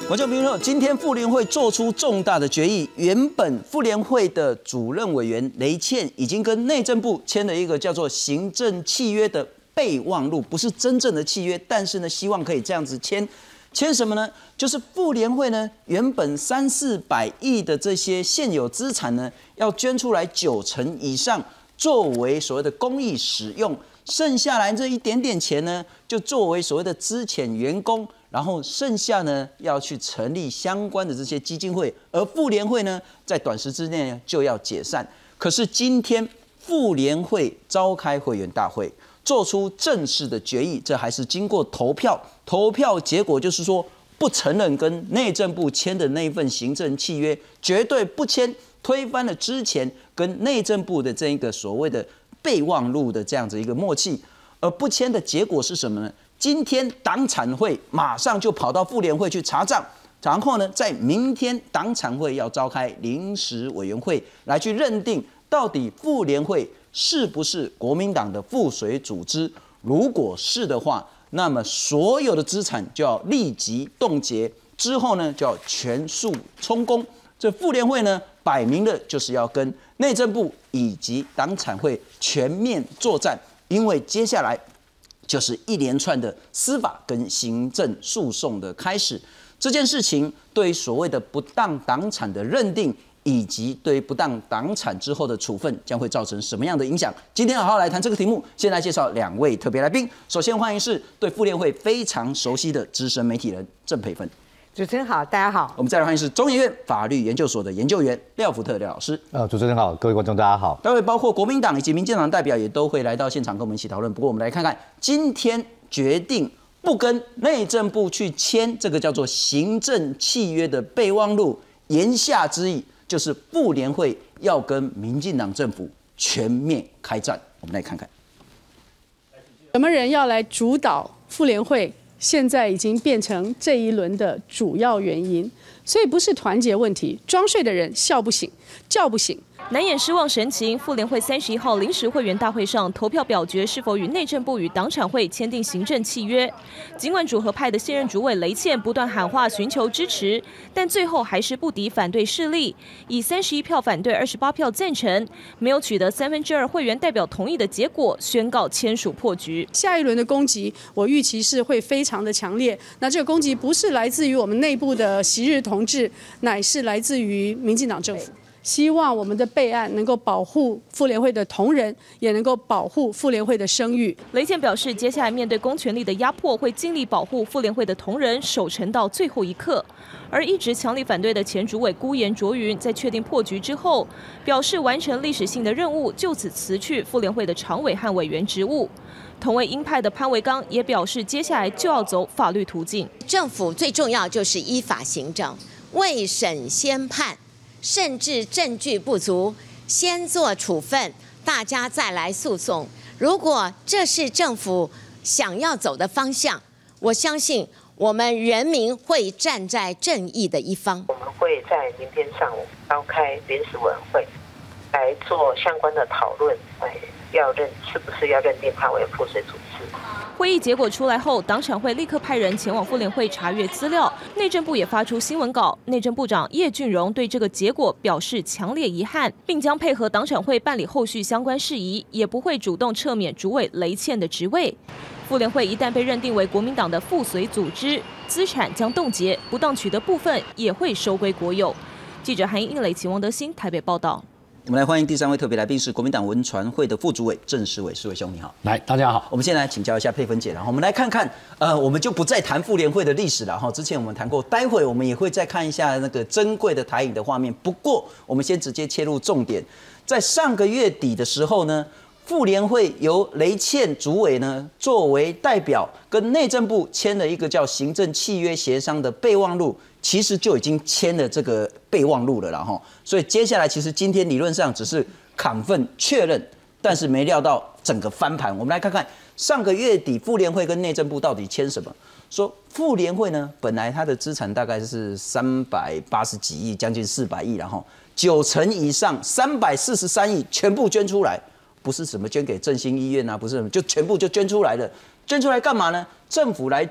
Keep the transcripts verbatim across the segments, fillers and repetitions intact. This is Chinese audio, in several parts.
观众朋友，今天妇联会做出重大的决议。原本妇联会的主任委员雷倩已经跟内政部签了一个叫做行政契约的备忘录，不是真正的契约，但是呢，希望可以这样子签。签什么呢？就是妇联会呢，原本三四百亿的这些现有资产呢，要捐出来九成以上，作为所谓的公益使用。剩下来这一点点钱呢，就作为所谓的资遣员工。然后剩下呢，要去成立相关的这些基金会，而妇联会呢，在短时之内就要解散。可是今天妇联会召开会员大会，做出正式的决议，这还是经过投票，投票结果就是说不承认跟内政部签的那一份行政契约，绝对不签，推翻了之前跟内政部的这一个所谓的备忘录的这样子一个默契。而不签的结果是什么呢？今天党产会马上就跑到妇联会去查账，然后呢，在明天党产会要召开临时委员会来去认定，到底妇联会是不是国民党的附属组织？如果是的话，那么所有的资产就要立即冻结，之后呢就要全数充公。这妇联会呢，摆明了就是要跟内政部以及党产会全面作战，因为接下来就是一连串的司法跟行政诉讼的开始。这件事情对所谓的不当党产的认定，以及对不当党产之后的处分，将会造成什么样的影响？今天好好来谈这个题目。先来介绍两位特别来宾。首先欢迎是对妇联会非常熟悉的资深媒体人郑培芬。 主持人好，大家好。 我们再来欢迎是中研院法律研究所的研究员廖福特廖老师。 呃，主持人好，各位观众大家好。 待会包括国民党以及民进党代表也都会来到现场跟我们一起讨论。不过我们来看看，今天决定不跟内政部去签这个叫做行政契约的备忘录，言下之意就是妇联会要跟民进党政府全面开战。我们来看看， 什么人要来主导妇联会？现在已经变成这一轮的主要原因，所以不是团结问题，装睡的人笑不醒，叫不醒。 难掩失望神情，妇联会三十一号临时会员大会上投票表决是否与内政部与党产会签订行政契约。尽管主和派的现任主委雷倩不断喊话寻求支持，但最后还是不敌反对势力，以三十一票反对、二十八票赞成，没有取得三分之二会员代表同意的结果，宣告签署破局。 下一轮的攻击，我预期是会非常的强烈。那这个攻击不是来自于我们内部的昔日同志，乃是来自于民进党政府。希望我们的备案能够保护妇联会的同仁，也能够保护妇联会的声誉。 雷倩表示，接下来面对公权力的压迫，会尽力保护妇联会的同仁，守成到最后一刻。而一直强力反对的前主委辜严卓云，在确定破局之后，表示完成历史性的任务，就此辞去妇联会的常委和委员职务。同为鹰派的潘维刚也表示，接下来就要走法律途径。 政府最重要就是依法行政，未审先判。甚至证据不足，先做处分，大家再来诉讼。如果这是政府想要走的方向，我相信我们人民会站在正义的一方。 我们会在明天上午召开临时委员会，来做相关的讨论，要认是不是要认定它为附属组织。 会议结果出来后，党产会立刻派人前往妇联会查阅资料，内政部也发出新闻稿。内政部长叶俊荣对这个结果表示强烈遗憾，并将配合党产会办理后续相关事宜，也不会主动撤免主委雷倩的职位。妇联会一旦被认定为国民党的附属组织，资产将冻结，不当取得部分也会收归国有。记者韩英磊、齐王德兴台北报道。 我们来欢迎第三位特别来宾是国民党文传会的副主委郑世伟，世伟兄你好。 来，大家好。 我们先来请教一下佩芬姐，然后我们来看看，呃，我们就不再谈妇联会的历史了哈。之前我们谈过，待会我们也会再看一下那个珍贵的台影的画面。不过，我们先直接切入重点，在上个月底的时候呢，妇联会由雷倩主委呢作为代表，跟内政部签了一个叫行政契约协商的备忘录。其实就已经签了这个备忘录了啦哈，所以接下来其实今天理论上只是亢奋确认，但是没料到整个翻盘。我们来看看上个月底妇联会跟内政部到底签什么？说妇联会呢，本来它的资产大概是三百八十几亿，将近四百亿，然后九成以上三百四十三亿全部捐出来，不是什么捐给振兴医院啊，不是什么，就全部就捐出来了。捐出来干嘛呢？政府来做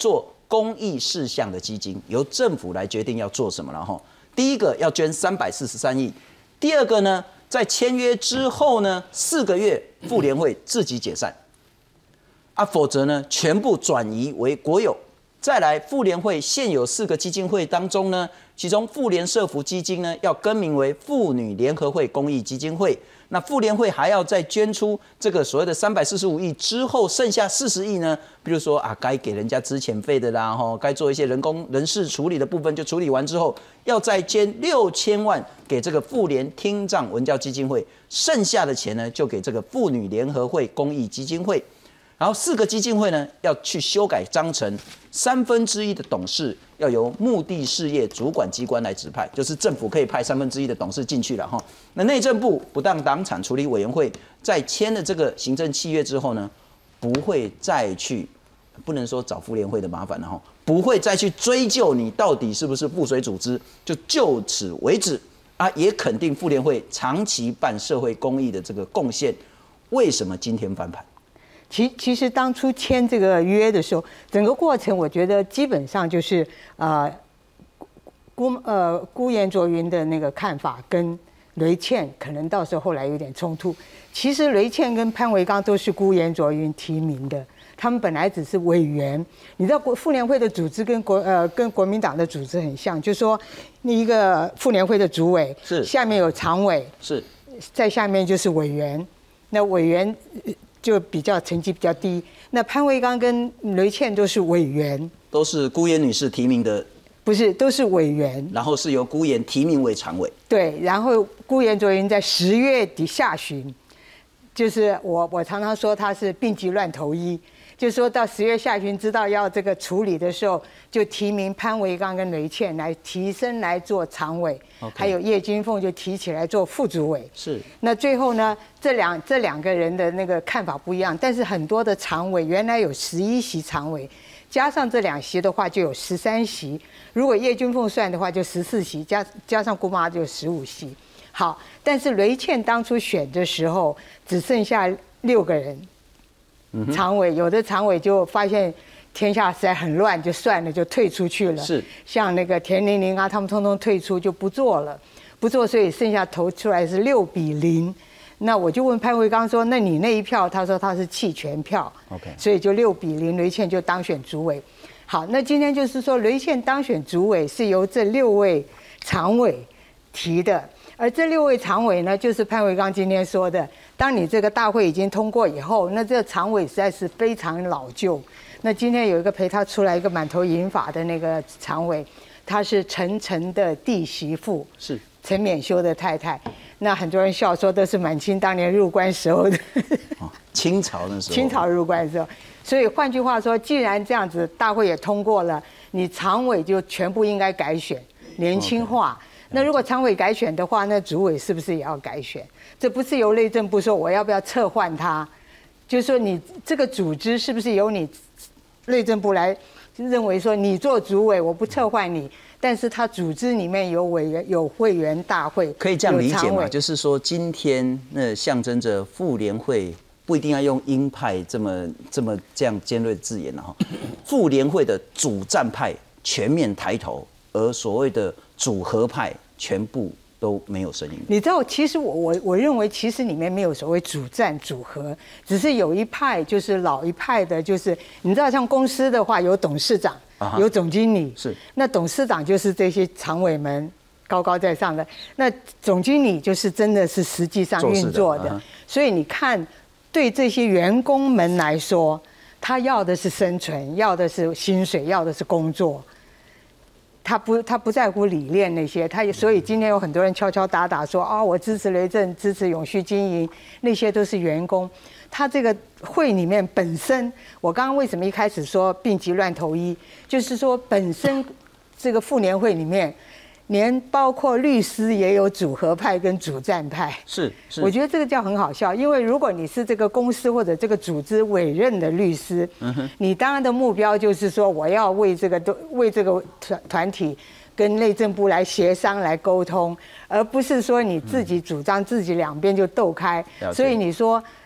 公益事项的基金，由政府来决定要做什么了哈。第一个要捐三百四十三亿，第二个呢，在签约之后呢，四个月妇联会自己解散，啊，否则呢，全部转移为国有。再来，妇联会现有四个基金会当中呢，其中妇联社福基金呢要更名为妇女联合会公益基金会。那妇联会还要再捐出这个所谓的三百四十五亿之后，剩下四十亿呢，比如说啊，该给人家资遣费的啦，哈，该做一些人工人事处理的部分就处理完之后，要再捐六千万给这个妇联听障文教基金会，剩下的钱呢就给这个妇女联合会公益基金会。然后四个基金会呢要去修改章程，三分之一的董事要由目的事业主管机关来指派，就是政府可以派三分之一的董事进去了哈。那内政部不当党产处理委员会在签了这个行政契约之后呢，不会再去，不能说找妇联会的麻烦了哈，不会再去追究你到底是不是附随组织，就就此为止啊，也肯定妇联会长期办社会公益的这个贡献。为什么今天翻盘？ 其其实当初签这个约的时候，整个过程我觉得基本上就是呃，辜呃辜严卓云的那个看法跟雷倩可能到时候后来有点冲突。其实雷倩跟潘维刚都是辜严卓云提名的，他们本来只是委员。你知道国妇联会的组织跟国呃跟国民党的组织很像，就是说那一个妇联会的主委是下面有常委， 是在下面就是委员，那委员就比较成绩比较低。那潘维刚跟雷倩都是委员， 都是辜严女士提名的， 不是都是委员， 然后是由辜严提名为常委。 对，然后辜严卓云在十月底下旬，就是我我常常说他是病急乱投医，就是说到十月下旬知道要这个处理的时候，就提名潘维刚跟雷倩来提升来做常委， okay. 还有叶金凤就提起来做副主委。 是， 那最后呢，这两这两个人的那个看法不一样，但是很多的常委原来有十一席常委，加上这两席的话就有十三席，如果叶金凤算的话就十四席，加加上姑妈就十五席。好，但是雷倩当初选的时候只剩下六个人。常委有的常委就发现天下实在很乱，就算了，就退出去了。 是， 像那个田玲玲啊，他们通通退出就不做了，不做，所以剩下投出来是六比零。那我就问潘维刚说：“那你那一票？”他说他是弃权票。 OK， 所以就六比零，雷倩就当选主委。好，那今天就是说雷倩当选主委是由这六位常委提的。而这六位常委呢，就是潘维刚今天说的，当你这个大会已经通过以后，那这个常委实在是非常老旧。那今天有一个陪他出来一个满头银发的那个常委，他是陈诚的弟媳妇， 是陈勉修的太太。那很多人笑说，都是满清当年入关时候的， 哦，清朝那时候， 清朝入关的时候。所以换句话说，既然这样子，大会也通过了，你常委就全部应该改选，年轻化。Okay. 那如果常委改选的话，那主委是不是也要改选？这不是由内政部说我要不要撤换他，就是说你这个组织是不是由你内政部来认为说你做主委，我不撤换你，但是他组织里面有委员、有会员大会， 可以这样理解吗？就是说今天那象征着妇联会不一定要用鹰派这么这么这样尖锐的字眼了哈，妇联会的主战派全面抬头，而所谓的主和派全部都没有声音。 你知道，其实我我我认为，其实里面没有所谓主战主和，只是有一派就是老一派的，就是你知道，像公司的话有董事长，啊、有总经理， 是那董事长就是这些常委们高高在上的，那总经理就是真的是实际上运作的。的啊、所以你看，对这些员工们来说，他要的是生存，要的是薪水，要的是工作。他不，他不在乎理念那些，他所以今天有很多人敲敲打打说啊、哦，我支持雷震，支持永续经营，那些都是员工。他这个会里面本身，我刚刚为什么一开始说病急乱投医，就是说本身这个妇联会里面，连包括律师也有主和派跟主战派。 是，是我觉得这个叫很好笑，因为如果你是这个公司或者这个组织委任的律师，嗯、你当然的目标就是说我要为这个为这个团团体跟内政部来协商来沟通，而不是说你自己主张自己两边就斗开。所以你说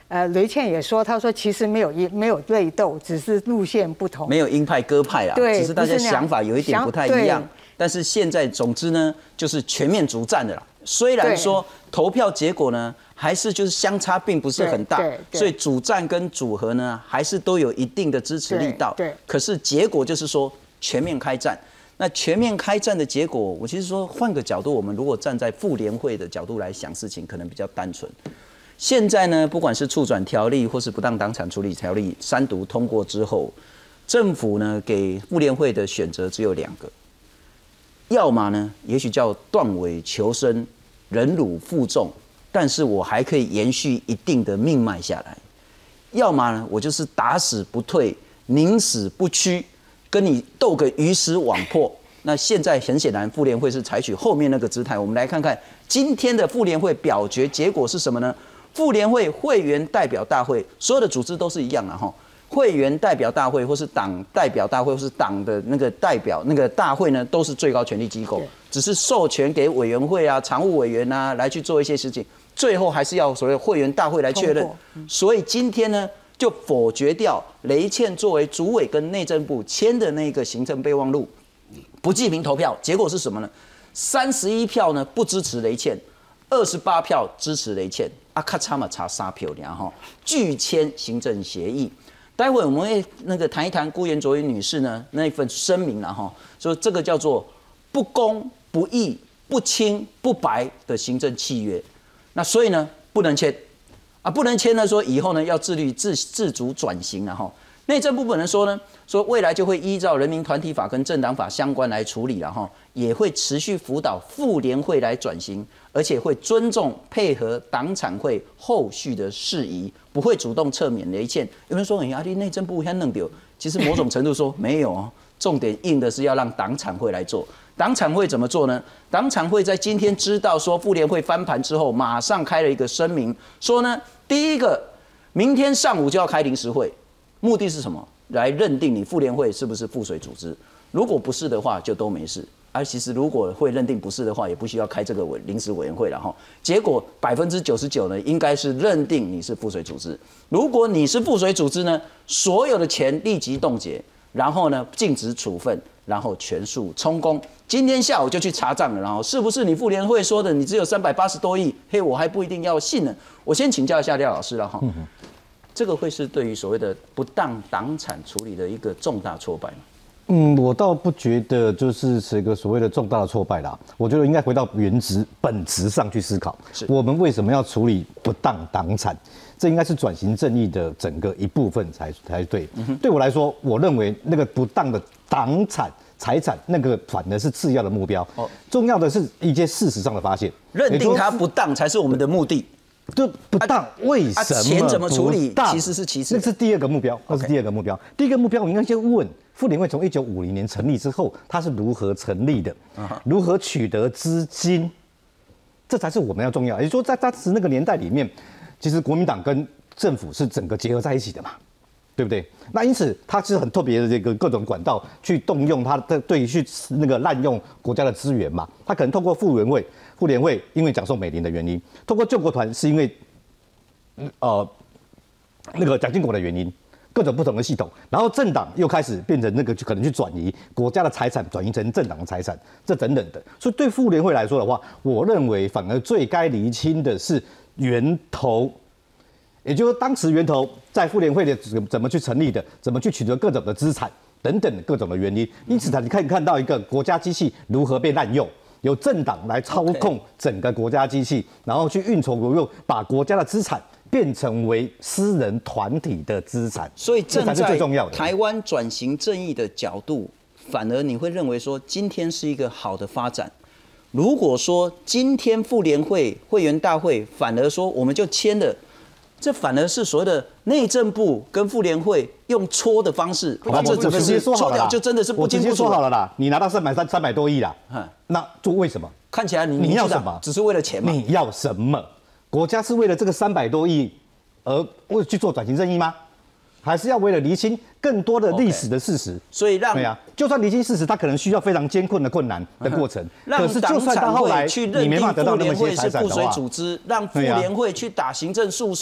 呃，雷倩也说，他说其实没有没有内斗，只是路线不同， 没有鹰派鸽派啦， 对， 只是大家想法有一点不太一样。但是现在，总之呢，就是全面主战的啦。虽然说投票结果呢，还是就是相差并不是很大，所以主战跟组合呢，还是都有一定的支持力道。 对， 可是结果就是说全面开战。那全面开战的结果，我其实说换个角度，我们如果站在妇联会的角度来想事情，可能比较单纯。现在呢，不管是促转条例或是不当党产处理条例三读通过之后，政府呢给妇联会的选择只有两个，要么呢，也许叫断尾求生、忍辱负重，但是我还可以延续一定的命脉下来；要么呢，我就是打死不退、宁死不屈，跟你斗个鱼死网破。那现在很显然，妇联会是采取后面那个姿态。我们来看看今天的妇联会表决结果是什么呢？妇联会会员代表大会，所有的组织都是一样的哈。会员代表大会，或是党代表大会，或是党的那个代表那个大会呢，都是最高权力机构，只是授权给委员会啊、常务委员啊来去做一些事情，最后还是要所谓会员大会来确认。所以今天呢，就否决掉雷倩作为主委跟内政部签的那个行政备忘录，不记名投票，结果是什么呢？三十一票呢不支持雷倩。二十八票支持雷倩，啊，咔嚓嘛差三票然后拒签行政协议。待会我们会那个谈一谈辜颜卓云女士呢那一份声明了哈，说这个叫做不公不义、不清不白的行政契约，那所以呢不能签啊，不能签呢说以后呢要自律自自主转型了哈。内政部本人说呢，说未来就会依照人民团体法跟政党法相关来处理了哈，也会持续辅导妇联会来转型，而且会尊重配合党产会后续的事宜，不会主动撤免雷倩。有人说，哎呀，你内政部先弄掉，其实某种程度说没有哦，重点硬的是要让党产会来做。党产会怎么做呢？党产会在今天知道说妇联会翻盘之后，马上开了一个声明，说呢，第一个，明天上午就要开临时会。目的是什么？来认定你妇联会是不是附属组织？如果不是的话，就都没事。而其实如果会认定不是的话，也不需要开这个委临时委员会了哈。结果百分之九十九呢，应该是认定你是附属组织。如果你是附属组织呢，所有的钱立即冻结，然后呢禁止处分，然后全数充公。今天下午就去查账了，然后是不是你妇联会说的你只有三百八十多亿？嘿，我还不一定要信呢。我先请教一下廖老师了哈。嗯这个会是对于所谓的不当党产处理的一个重大挫败吗？ 嗯，我倒不觉得就是是一个所谓的重大的挫败啦。我觉得应该回到原质本质上去思考，我们为什么要处理不当党产？这应该是转型正义的整个一部分才才对。嗯、对我来说，我认为那个不当的党产财产，那个反而是次要的目标。哦，重要的是一些事实上的发现， 认定它不当才是我们的目的。 就不当，为什么钱怎么处理其实是其次， 那是第二个目标，那是第二个目标。第一个目标，我应该先问妇联会从一九五零年成立之后，它是如何成立的，如何取得资金，这才是我们要重要。也就是说，在当时那个年代里面，其实国民党跟政府是整个结合在一起的嘛，对不对？那因此，它是很特别的这个各种管道去动用它的对去那个滥用国家的资源嘛，它可能透过妇联会。妇联会因为蒋宋美龄的原因，透过救国团是因为，呃，那个蒋经国的原因，各种不同的系统，然后政党又开始变成那个可能去转移国家的财产，转移成政党的财产，这等等的。所以对妇联会来说的话，我认为反而最该厘清的是源头，也就是当时源头在妇联会的怎么去成立的，怎么去取得各种的资产等等各种的原因。因此，你可以看到一个国家机器如何被滥用。由政党来操控整个国家机器， okay. 然后去运筹帷幄，把国家的资产变成为私人团体的资产， 所以站在台湾转型正义的角度，反而你会认为说今天是一个好的发展。如果说今天妇联会会员大会反而说我们就签了。这反而是所谓的内政部跟妇联会用搓的方式， 把这整个是搓掉，就真的是不清不楚。 我直接说好了啦，你拿到三百三三百多亿啦，那就为什么？ 看起来你你要什么？ 只是为了钱吗？ 你要什么？国家是为了这个三百多亿而为去做转型正义吗？还是要为了厘清更多的历史的事实？ Okay. 所以让对啊，就算厘清事实，它可能需要非常艰困的困难的过程。可是就算到后来去认定妇联会是附属组织，让妇联会去打行政诉讼，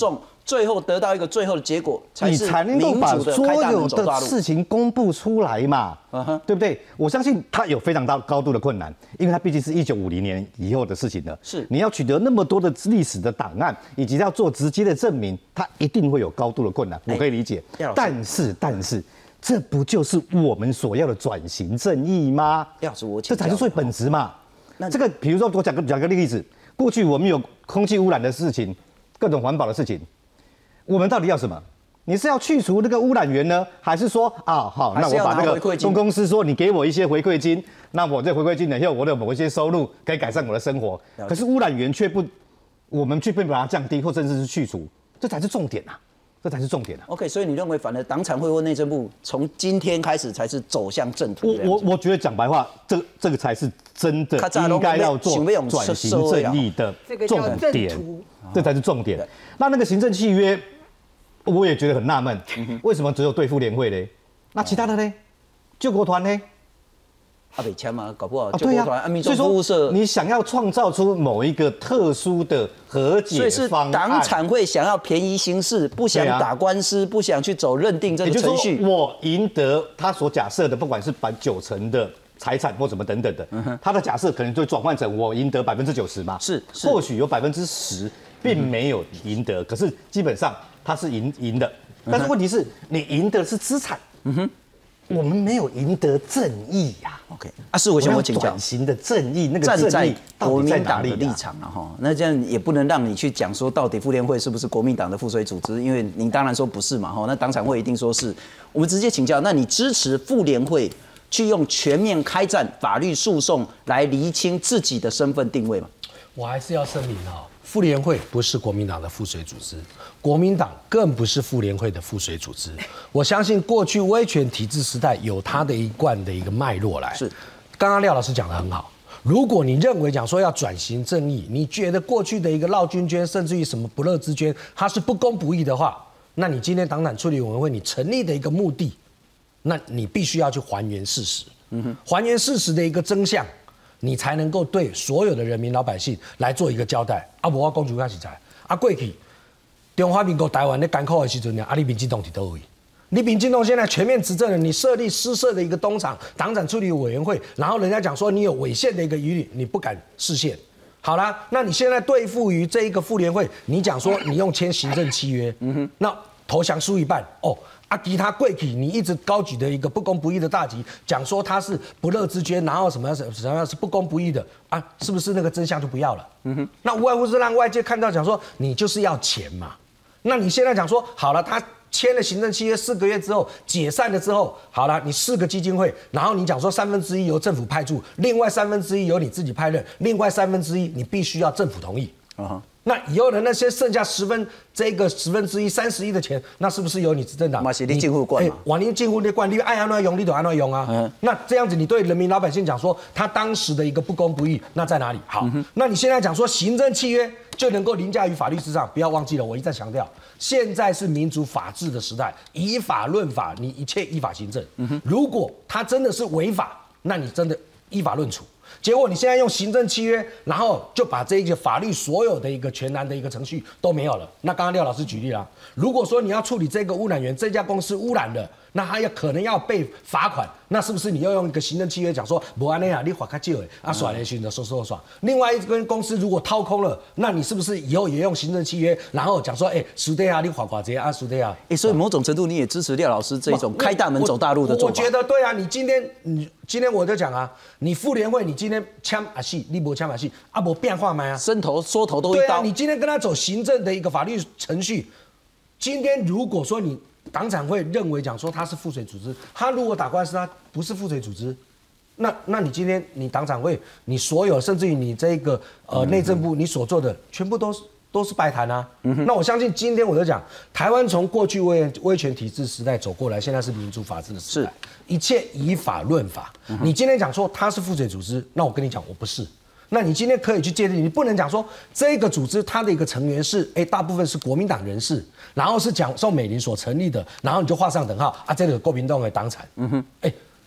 最后得到一个最后的结果，才你是才能够把民主的所开大门有走大路。 的事情公布出来嘛， 嗯哼对不对？我相信它有非常大高度的困难，因为它毕竟是一九五零年以后的事情了。 是你要取得那么多的历史的档案，以及要做直接的证明，它一定会有高度的困难，我可以理解。 廖老师但是，但是。这不就是我们所要的转型正义吗？ 廖老师，我请教这才是最本质嘛。 那这个，比如说我讲个讲个例子，过去我们有空气污染的事情，各种环保的事情，我们到底要什么？你是要去除那个污染源呢，还是说啊好，那我把那个公公司说你给我一些回馈金，那我这回馈金呢，以后我的某一些收入可以改善我的生活，可是污染源却不，我们却并不把它降低或甚至是去除，这才是重点啊。这才是重点啊 ！OK， 所以你认为，反而党产会或内政部从今天开始才是走向正途？ 我我我觉得讲白话，这这个才是真的应该要做转型正义的重点，这才是重点。那那个行政契约，我也觉得很纳闷，为什么只有对妇联会呢？那其他的呢？救国团呢？ 阿北签嘛，搞不好啊，对呀、啊，所以说你想要创造出某一个特殊的和解方案， 党产会想要便宜行事，不想打官司，不想去走认定这个程序。 也就是说我赢得他所假设的，不管是把九成的财产或什么等等的，嗯、他的假设可能就转换成我赢得百分之九十嘛， 是，是或许有百分之十并没有赢得，嗯、可是基本上他是赢赢的。但是问题是你赢得是资产，嗯哼。我们没有赢得正义呀、啊。 OK， 啊，是我想我请教， 转型的正义，那个站在国民党的立场啊，哈，那这样也不能让你去讲说到底妇联会是不是国民党的附随组织，因为您当然说不是嘛，哈，那党产会一定说是。我们直接请教，那你支持妇联会去用全面开战法律诉讼来厘清自己的身份定位吗？ 我还是要声明啊、哦，妇联会不是国民党的附随组织，国民党更不是妇联会的附随组织。我相信过去威权体制时代有它的一贯的一个脉络来。 是， 刚刚廖老师讲得很好。如果你认为讲说要转型正义，你觉得过去的一个绕军捐，甚至于什么不乐之捐，它是不公不义的话，那你今天党产处理委员会你成立的一个目的，那你必须要去还原事实，嗯哼，还原事实的一个真相。你才能够对所有的人民老百姓来做一个交代。啊，无我讲就较实在，啊，过去中华民国台湾在艰苦的时阵呢，啊，你民进党伫倒位？你民进党现在全面执政了，你设立私设的一个东厂党产处理委员会，然后人家讲说你有违宪的一个疑虑，你不敢释宪。好啦，那你现在对付于这一个妇联会，你讲说你用签行政契约，嗯哼，那投降输一半哦。啊，其他过去你一直高举的一个不公不义的大旗，讲说他是不乐之捐，然后什么什么什么是不公不义的啊？是不是那个真相就不要了？嗯哼，那无外乎是让外界看到讲说你就是要钱嘛。那你现在讲说好了，他签了行政契约四个月之后解散了之后，好了，你四个基金会，然后你讲说三分之一由政府派驻，另外三分之一由你自己派任，另外三分之一你必须要政府同意啊。Uh-huh. 那以后的那些剩下十分这个十分之一三十亿的钱，那是不是由你执政党？ 嘛是你政府管嘛？ 往您政府的管，你爱安怎用，你就安怎用啊。嗯、那这样子，你对人民老百姓讲说，他当时的一个不公不义，那在哪里？好，嗯、那你现在讲说行政契约就能够凌驾于法律之上，不要忘记了，我一再强调，现在是民主法治的时代，以法论法，你一切依法行政。嗯、如果他真的是违法，那你真的依法论处。结果你现在用行政契约，然后就把这个法律所有的一个全然的一个程序都没有了。那刚刚廖老师举例了，如果说你要处理这个污染源，这家公司污染了，那他要可能要被罚款，那是不是你要用一个行政契约讲说，不安那啊，你罚较少的，啊耍来寻的说说耍。另外一间公司如果掏空了，那你是不是以后也用行政契约，然后讲说，哎、欸，苏德啊，你罚寡这啊，苏德啊， 哎、欸，所以某种程度你也支持廖老师这种开大门走大路的做法。 我觉得对啊，你今天你今天我就讲啊，你妇联会你今天签啊戏，你不签啊戏，啊无变化吗？啊， 伸头缩头都一刀。 对啊，你今天跟他走行政的一个法律程序，今天如果说你党产会认为讲说他是附随组织，他如果打官司他不是附随组织，那那你今天你党产会你所有甚至于你这个呃内政部你所做的全部都是都是白谈啊。嗯、那我相信今天我就讲，台湾从过去威威权体制时代走过来，现在是民主法治的时代，一切以法论法。嗯、你今天讲说他是附随组织，那我跟你讲我不是。那你今天可以去界定，你不能讲说这个组织它的一个成员是，哎，大部分是国民党人士，然后是蒋宋美龄所成立的，然后你就画上等号啊，这个国民党的党产。嗯哼，哎，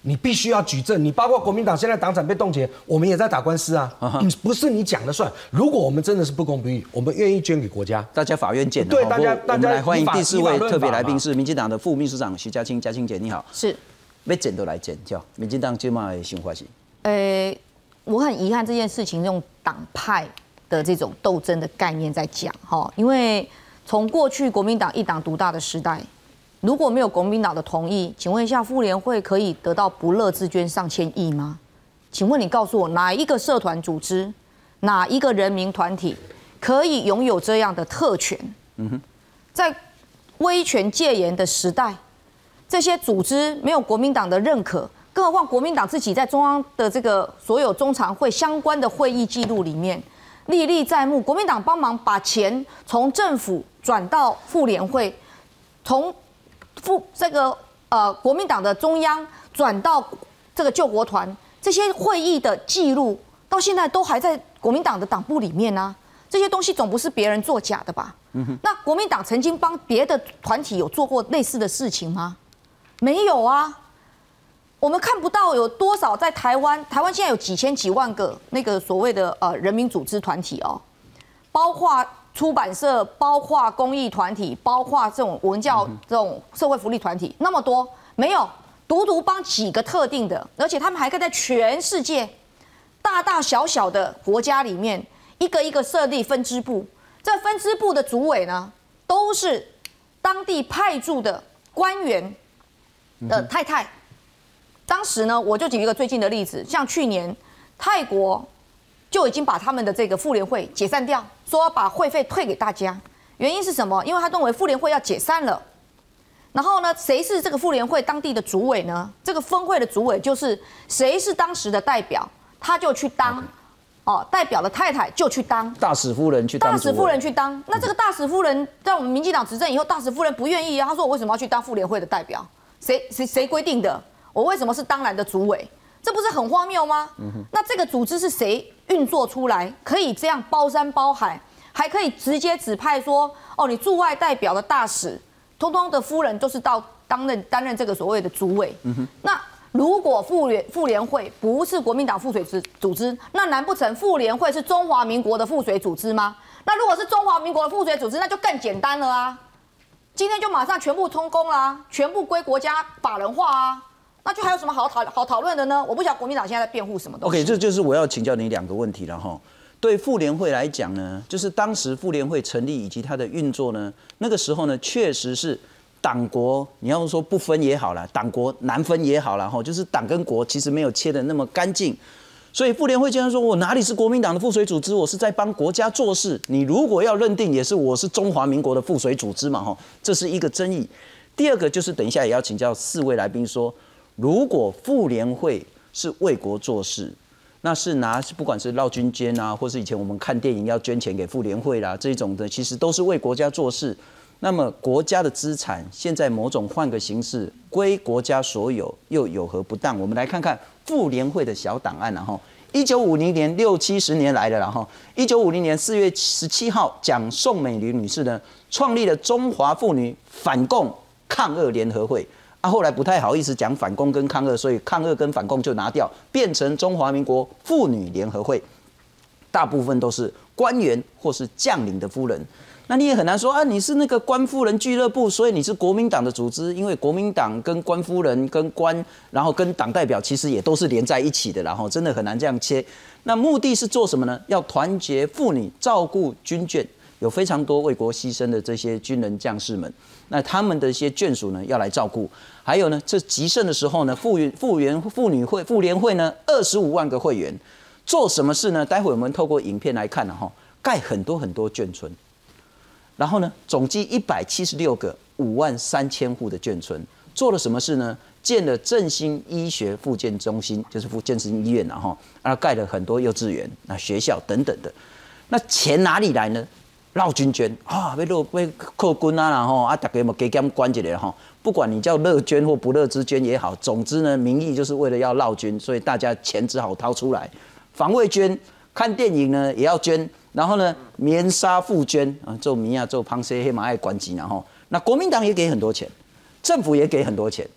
你必须要举证，你包括国民党现在党产被冻结，我们也在打官司啊，嗯、不是你讲的算。如果我们真的是不公不义，我们愿意捐给国家， 大家法院见。 对，大家大家来欢迎第四位特别来宾是民进党的副秘书长徐嘉青，嘉青姐你好。 是， 要剪都来剪，叫民进党今嘛的想法是。 呃，我很遗憾这件事情用党派的这种斗争的概念在讲哈，因为从过去国民党一党独大的时代。如果没有国民党的同意，请问一下，妇联会可以得到不乐之捐上千亿吗？请问你告诉我，哪一个社团组织，哪一个人民团体可以拥有这样的特权？嗯哼，在威权戒严的时代，这些组织没有国民党的认可，更何况国民党自己在中央的这个所有中常会相关的会议记录里面历历在目，国民党帮忙把钱从政府转到妇联会，从副这个呃国民党的中央转到这个救国团，这些会议的记录到现在都还在国民党的党部里面啊。这些东西总不是别人作假的吧？嗯、那国民党曾经帮别的团体有做过类似的事情吗？没有啊。我们看不到有多少在台湾，台湾现在有几千几万个那个所谓的呃人民组织团体哦，包括出版社，包括公益团体，包括这种文教这种社会福利团体，那么多没有，独独帮几个特定的，而且他们还可以在全世界大大小小的国家里面，一个一个设立分支部。这分支部的主委呢，都是当地派驻的官员的太太。当时呢，我就举一个最近的例子，像去年泰国就已经把他们的这个妇联会解散掉，说要把会费退给大家。原因是什么？因为他认为妇联会要解散了。然后呢，谁是这个妇联会当地的主委呢？这个分会的主委就是谁是当时的代表，他就去当。哦，代表的太太就去当大使夫人去当， 大使夫人去当。那这个大使夫人在我们民进党执政以后，大使夫人不愿意啊，他说我为什么要去当妇联会的代表？谁谁谁规定的？我为什么是当然的主委？这不是很荒谬吗？嗯、那这个组织是谁运作出来，可以这样包山包海，还可以直接指派说，哦，你驻外代表的大使，通通的夫人都是到担任担任这个所谓的主委。嗯、那如果妇联妇联会不是国民党附属组织，那难不成妇联会是中华民国的附属组织吗？那如果是中华民国的附属组织，那就更简单了啊！今天就马上全部充公啦，全部归国家法人化啊！那就还有什么好讨好讨论的呢？我不晓得国民党现在在辩护什么东西。 OK， 这就是我要请教你两个问题了哈。对妇联会来讲呢，就是当时妇联会成立以及它的运作呢，那个时候呢，确实是。党国，你要说不分也好啦，党国难分也好啦，哈，就是党跟国其实没有切得那么干净，所以妇联会经常说，我哪里是国民党的附属组织，我是在帮国家做事。你如果要认定，也是我是中华民国的附属组织嘛，哈，这是一个争议。第二个就是等一下也要请教四位来宾说，如果妇联会是为国做事，那是拿不管是绕军捐啊，或是以前我们看电影要捐钱给妇联会啦这种的，其实都是为国家做事。那么国家的资产现在某种换个形式归国家所有，又有何不当？我们来看看妇联会的小档案，然后一九五零年六七十年来的，然后一九五零年四月十七号，蒋宋美龄女士呢创立了中华妇女反共抗俄联合会啊，后来不太好意思讲反共跟抗俄，所以抗俄跟反共就拿掉，变成中华民国妇女联合会，大部分都是官员或是将领的夫人。那你也很难说啊，你是那个官夫人俱乐部，所以你是国民党的组织，因为国民党跟官夫人、跟官，然后跟党代表其实也都是连在一起的，然后真的很难这样切。那目的是做什么呢？要团结妇女，照顾军眷，有非常多为国牺牲的这些军人将士们，那他们的一些眷属呢要来照顾。还有呢，这极盛的时候呢，妇员、妇员、妇女会、妇联会呢，二十五万个会员，做什么事呢？待会我们透过影片来看了哈，盖很多很多眷村。然后呢，总计一百七十六个五万三千户的眷村，做了什么事呢？建了振兴医学复健中心，就是复健身医院，然后啊盖了很多幼稚园、啊学校等等的。那钱哪里来呢？绕军捐啊，要落要扣军啊，然后啊大家嘛加减关一下哈。不管你叫乐捐或不乐之捐也好，总之呢，名义就是为了要绕军，所以大家钱只好掏出来。防卫捐，看电影呢也要捐。然后呢，棉纱复捐啊，做米啊，做螃蟹黑马爱关机，然后那国民党也给很多钱，政府也给很多钱，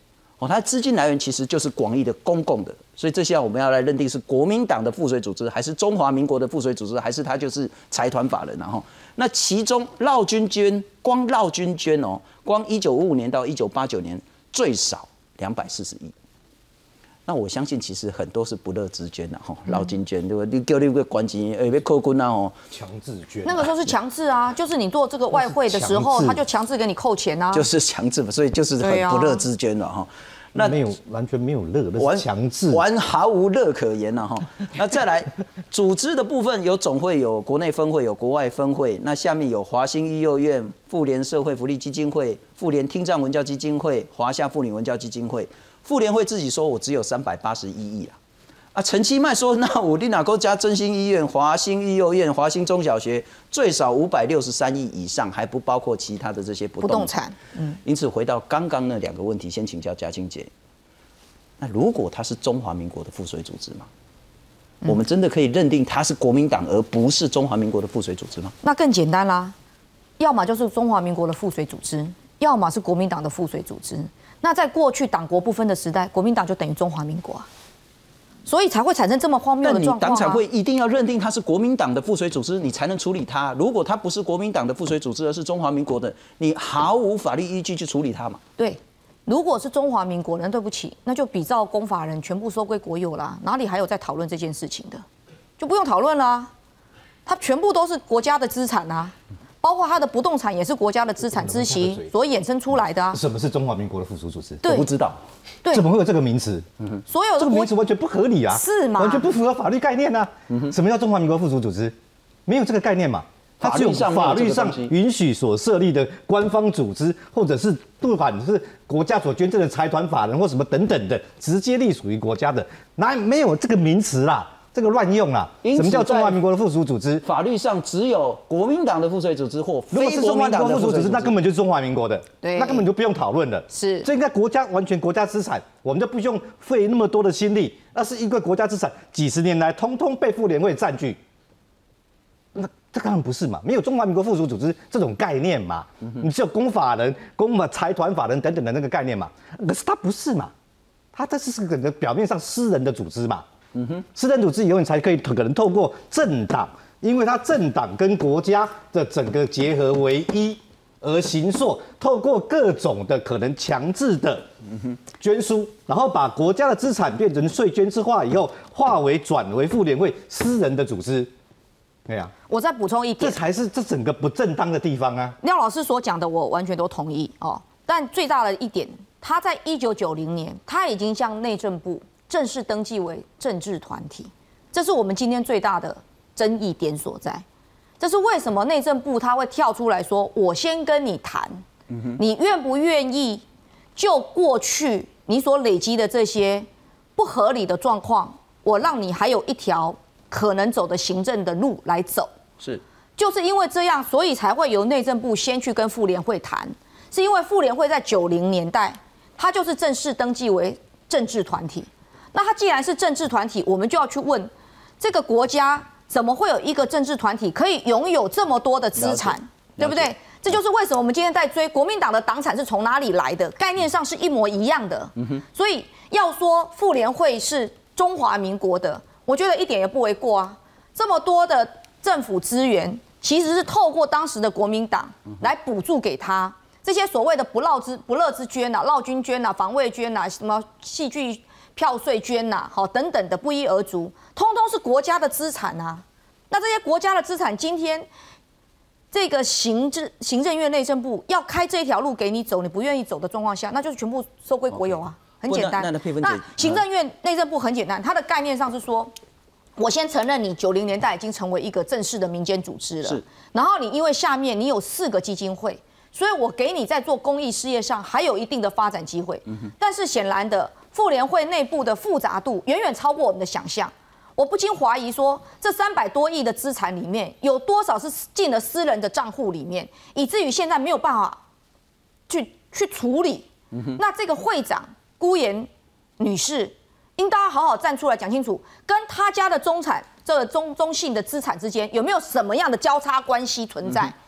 哦，它资金来源其实就是广义的公共的，所以这些我们要来认定是国民党的附随组织，还是中华民国的附随组织，还是它就是财团法人然后，那其中绕军捐，光绕军捐哦，光一九五五年到一九八九年最少两百四十亿。那我相信，其实很多是不乐之捐呐，吼，绕军捐对吧？你叫你个关钱，呃，要扣军啊，吼， 强制捐。 那个时候是强制啊，就是你做这个外汇的时候，他就强制给你扣钱啊。 就是强制嘛，所以就是很不乐之捐了哈。 那没有完全没有乐，那是强制， 完毫无乐可言了哈。那再来，组织的部分有总会、有国内分会、有国外分会。那下面有华兴育幼院、妇联社会福利基金会、妇联听障文教基金会、华夏妇女文教基金会。妇联会自己说，我只有三百八十一亿啊。啊，陈其迈说，那我立哪够加真心医院、华兴育幼院、华兴中小学，最少五百六十三亿以上，还不包括其他的这些不动产。不动产，嗯。因此，回到刚刚那两个问题，先请教嘉青姐。那如果它是中华民国的附随组织吗？嗯、我们真的可以认定它是国民党，而不是中华民国的附随组织吗？ 那更简单啦，要么就是中华民国的附随组织，要么是国民党的附随组织。那在过去党国不分的时代，国民党就等于中华民国啊，所以才会产生这么荒谬的状况、啊。 但你党产会一定要认定它是国民党的附随组织，你才能处理它。如果它不是国民党的附随组织，而是中华民国的，你毫无法律依据去处理它嘛？ 对，如果是中华民国人，对不起，那就比照公法人全部收归国有啦，哪里还有在讨论这件事情的？就不用讨论啦，它全部都是国家的资产啊。包括它的不动产也是国家的资产孳息所衍生出来的啊。 什么是中华民国的附属组织？ 我不知道。 对， 怎么会有这个名词？ 嗯、所有的这个名词完全不合理啊， 是吗？ 完全不符合法律概念啊。嗯、什么叫中华民国附属组织？没有这个概念嘛？它只有法律上允许所设立的官方组织，或者是不管是国家所捐赠的财团法人或什么等等的，直接隶属于国家的，哪没有这个名词啦？这个乱用啦！什么叫中华民国的附属组织？ 法律上只有国民党的附随组织或非国民党的附属组织，那根本就是中华民国的， 对， 那根本就不用讨论了。 是， 这应该国家完全国家资产，我们就不用费那么多的心力。那是一个国家资产，几十年来通通被妇联会占据。那这当然不是嘛，没有中华民国附属组织这种概念嘛，嗯、你只有公法人、公法财团法人等等的那个概念嘛。可是它不是嘛，它这是个表面上私人的组织嘛。嗯哼，私人组织以后，你才可以可能透过政党，因为它政党跟国家的整个结合为一而行塑，透过各种的可能强制的捐书，然后把国家的资产变成税捐制化以后，化为转为妇联会私人的组织。对啊， 我再补充一点， 这才是这整个不正当的地方啊。 廖老师所讲的，我完全都同意哦。但最大的一点，他在一九九零年，他已经向内政部正式登记为政治团体，这是我们今天最大的争议点所在。这是为什么内政部他会跳出来说：“我先跟你谈，你愿不愿意就过去你所累积的这些不合理的状况，我让你还有一条可能走的行政的路来走。” 是， 就是因为这样，所以才会由内政部先去跟妇联会谈。是因为妇联会在九零年代，它就是正式登记为政治团体。那它既然是政治团体，我们就要去问，这个国家怎么会有一个政治团体可以拥有这么多的资产，对不对？这就是为什么我们今天在追国民党的党产是从哪里来的，概念上是一模一样的。嗯、所以要说妇联会是中华民国的，我觉得一点也不为过啊。这么多的政府资源，其实是透过当时的国民党来补助给他。这些所谓的不乐之不乐之捐啊、劳军捐啊、防卫捐啊、什么戏剧票税捐呐、啊，好等等的不一而足，通通是国家的资产啊。那这些国家的资产，今天这个行政行政院内政部要开这条路给你走，你不愿意走的状况下，那就是全部收归国有啊， okay. 很简单。 那, 那, 那, 那行政院内政部很简单，它的概念上是说，我先承认你九零年代已经成为一个正式的民间组织了，然后你因为下面你有四个基金会。所以我给你在做公益事业上还有一定的发展机会，但是显然的，妇联会内部的复杂度远远超过我们的想象。我不禁怀疑说，这三百多亿的资产里面，有多少是进了私人的账户里面，以至于现在没有办法去去处理。那这个会长辜妍女士，应当好好站出来讲清楚，跟他家的中产这个中中信的资产之间有没有什么样的交叉关系存在？ 不，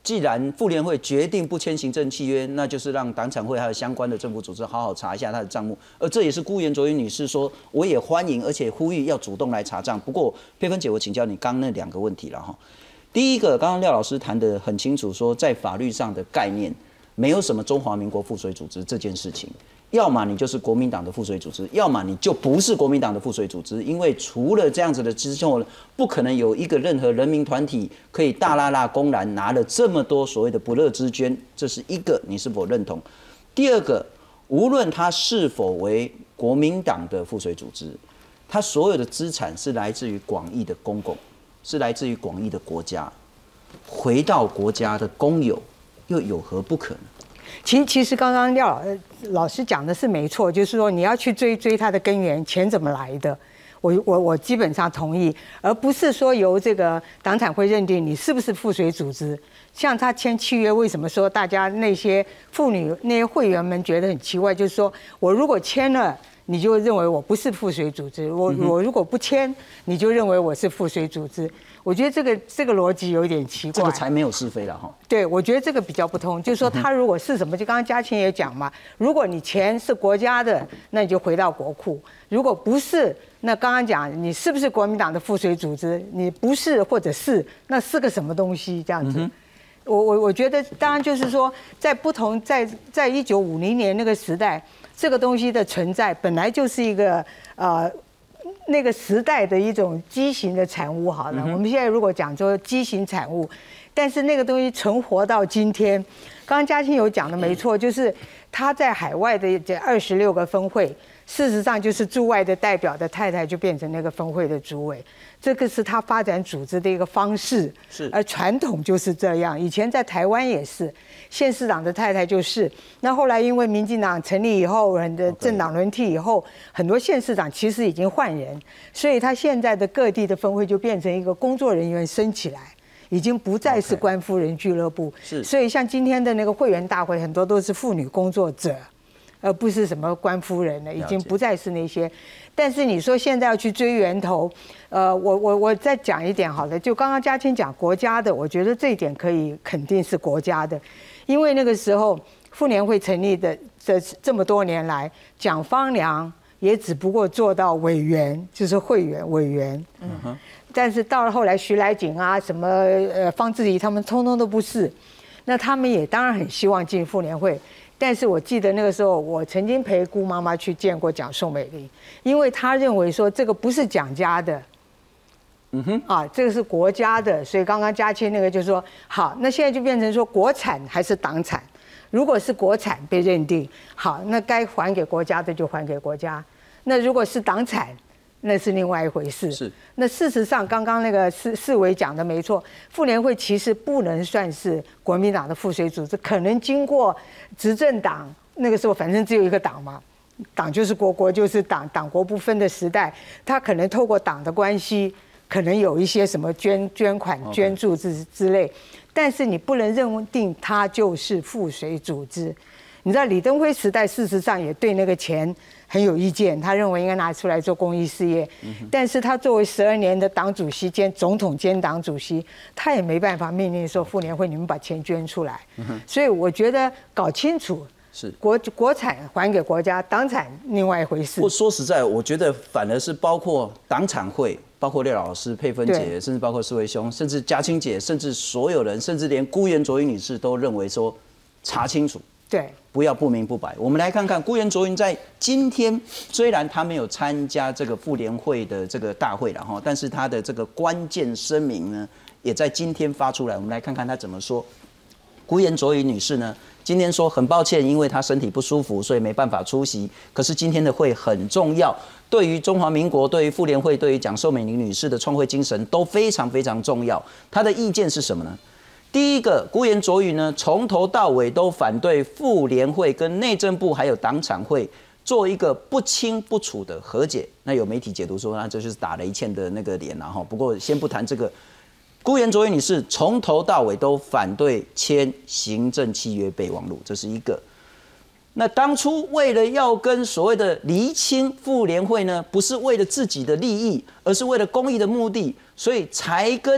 既然妇联会决定不签行政契约，那就是让党产会还有相关的政府组织好好查一下他的账目。而这也是辜严卓云女士说，我也欢迎，而且呼吁要主动来查账。不过佩芬姐，我请教你刚刚那两个问题了哈。第一个，刚刚廖老师谈得很清楚，说在法律上的概念，没有什么中华民国附随组织这件事情。要么你就是国民党的附随组织，要么你就不是国民党的附随组织，因为除了这样子的之后，不可能有一个任何人民团体可以大拉拉公然拿了这么多所谓的不乐之捐，这是一个你是否认同？第二个，无论他是否为国民党的附随组织，他所有的资产是来自于广义的公共，是来自于广义的国家，回到国家的公有，又有何不可能？ 其其实刚刚廖老老师讲的是没错，就是说你要去追追它的根源，钱怎么来的？我我我基本上同意，而不是说由这个党产会认定你是不是附随组织。像他签契约，为什么说大家那些妇女那些会员们觉得很奇怪？就是说我如果签了，你就认为我不是附随组织；我我如果不签，你就认为我是附随组织。我觉得这个这个逻辑有点奇怪， 这个才没有是非了哈。 对，我觉得这个比较不通，就是说他如果是什么，就刚刚嘉庆也讲嘛，如果你钱是国家的，那你就回到国库；如果不是，那刚刚讲你是不是国民党的附随组织？你不是或者是，那是个什么东西？这样子。嗯、我我我觉得，当然就是说，在不同在在一九五零年那个时代，这个东西的存在本来就是一个呃。那个时代的一种畸形的产物，好了，嗯、我们现在如果讲说畸形产物，但是那个东西存活到今天，刚刚嘉庆有讲的没错，就是他在海外的这二十六个分会，事实上就是驻外的代表的太太就变成那个分会的主委，这个是他发展组织的一个方式， 是， 而传统就是这样，以前在台湾也是。县市长的太太就是，那后来因为民进党成立以后，人的政党轮替以后，很多县市长其实已经换人，所以他现在的各地的分会就变成一个工作人员升起来，已经不再是官夫人俱乐部。 是， 所以像今天的那个会员大会，很多都是妇女工作者，而不是什么官夫人了，已经不再是那些。但是你说现在要去追源头，呃，我我我再讲一点好了，就刚刚嘉庆讲国家的，我觉得这一点可以肯定是国家的。因为那个时候妇联会成立的这这么多年来，蒋方良也只不过做到委员，就是会员委员。嗯哼。但是到了后来，徐来景啊，什么呃方志怡他们，通通都不是。那他们也当然很希望进妇联会，但是我记得那个时候，我曾经陪姑妈妈去见过蒋宋美龄，因为她认为说这个不是蒋家的。嗯哼，啊，这个是国家的，所以刚刚嘉庆那个就说好，那现在就变成说国产还是党产？如果是国产被认定好，那该还给国家的就还给国家；那如果是党产，那是另外一回事。 是。 那事实上，刚刚那个世世伟讲的没错，妇联会其实不能算是国民党的附随组织，可能经过执政党那个时候，反正只有一个党嘛。党就是国，国就是党，党国不分的时代，他可能透过党的关系。可能有一些什么捐捐款、捐助之之类，但是你不能认定它就是附随组织。你知道李登辉时代，事实上也对那个钱很有意见，他认为应该拿出来做公益事业。但是他作为十二年的党主席兼总统兼党主席，他也没办法命令说妇联会你们把钱捐出来。所以我觉得搞清楚。 是国国产还给国家，党产另外一回事。 不说实在，我觉得反而是包括党产会，包括廖老师、佩芬姐，甚至包括世维兄，甚至嘉青姐，甚至所有人，甚至连辜严卓云女士都认为说，查清楚， 对， 不要不明不白。我们来看看辜严卓云在今天，虽然他没有参加这个妇联会的这个大会了哈，但是他的这个关键声明呢，也在今天发出来。我们来看看他怎么说。辜严卓云女士呢？今天说很抱歉，因为她身体不舒服，所以没办法出席。可是今天的会很重要，对于中华民国、对于妇联会、对于蒋宋美龄女士的创会精神都非常非常重要。她的意见是什么呢？第一个，辜严卓云呢，从头到尾都反对妇联会跟内政部还有党产会做一个不清不楚的和解。那有媒体解读说，那这就是打雷倩的那个脸了哈。不过先不谈这个。辜严卓云女士从头到尾都反对签行政契约备忘录，这是一个。那当初为了要跟所谓的厘清妇联会呢，不是为了自己的利益，而是为了公益的目的，所以才跟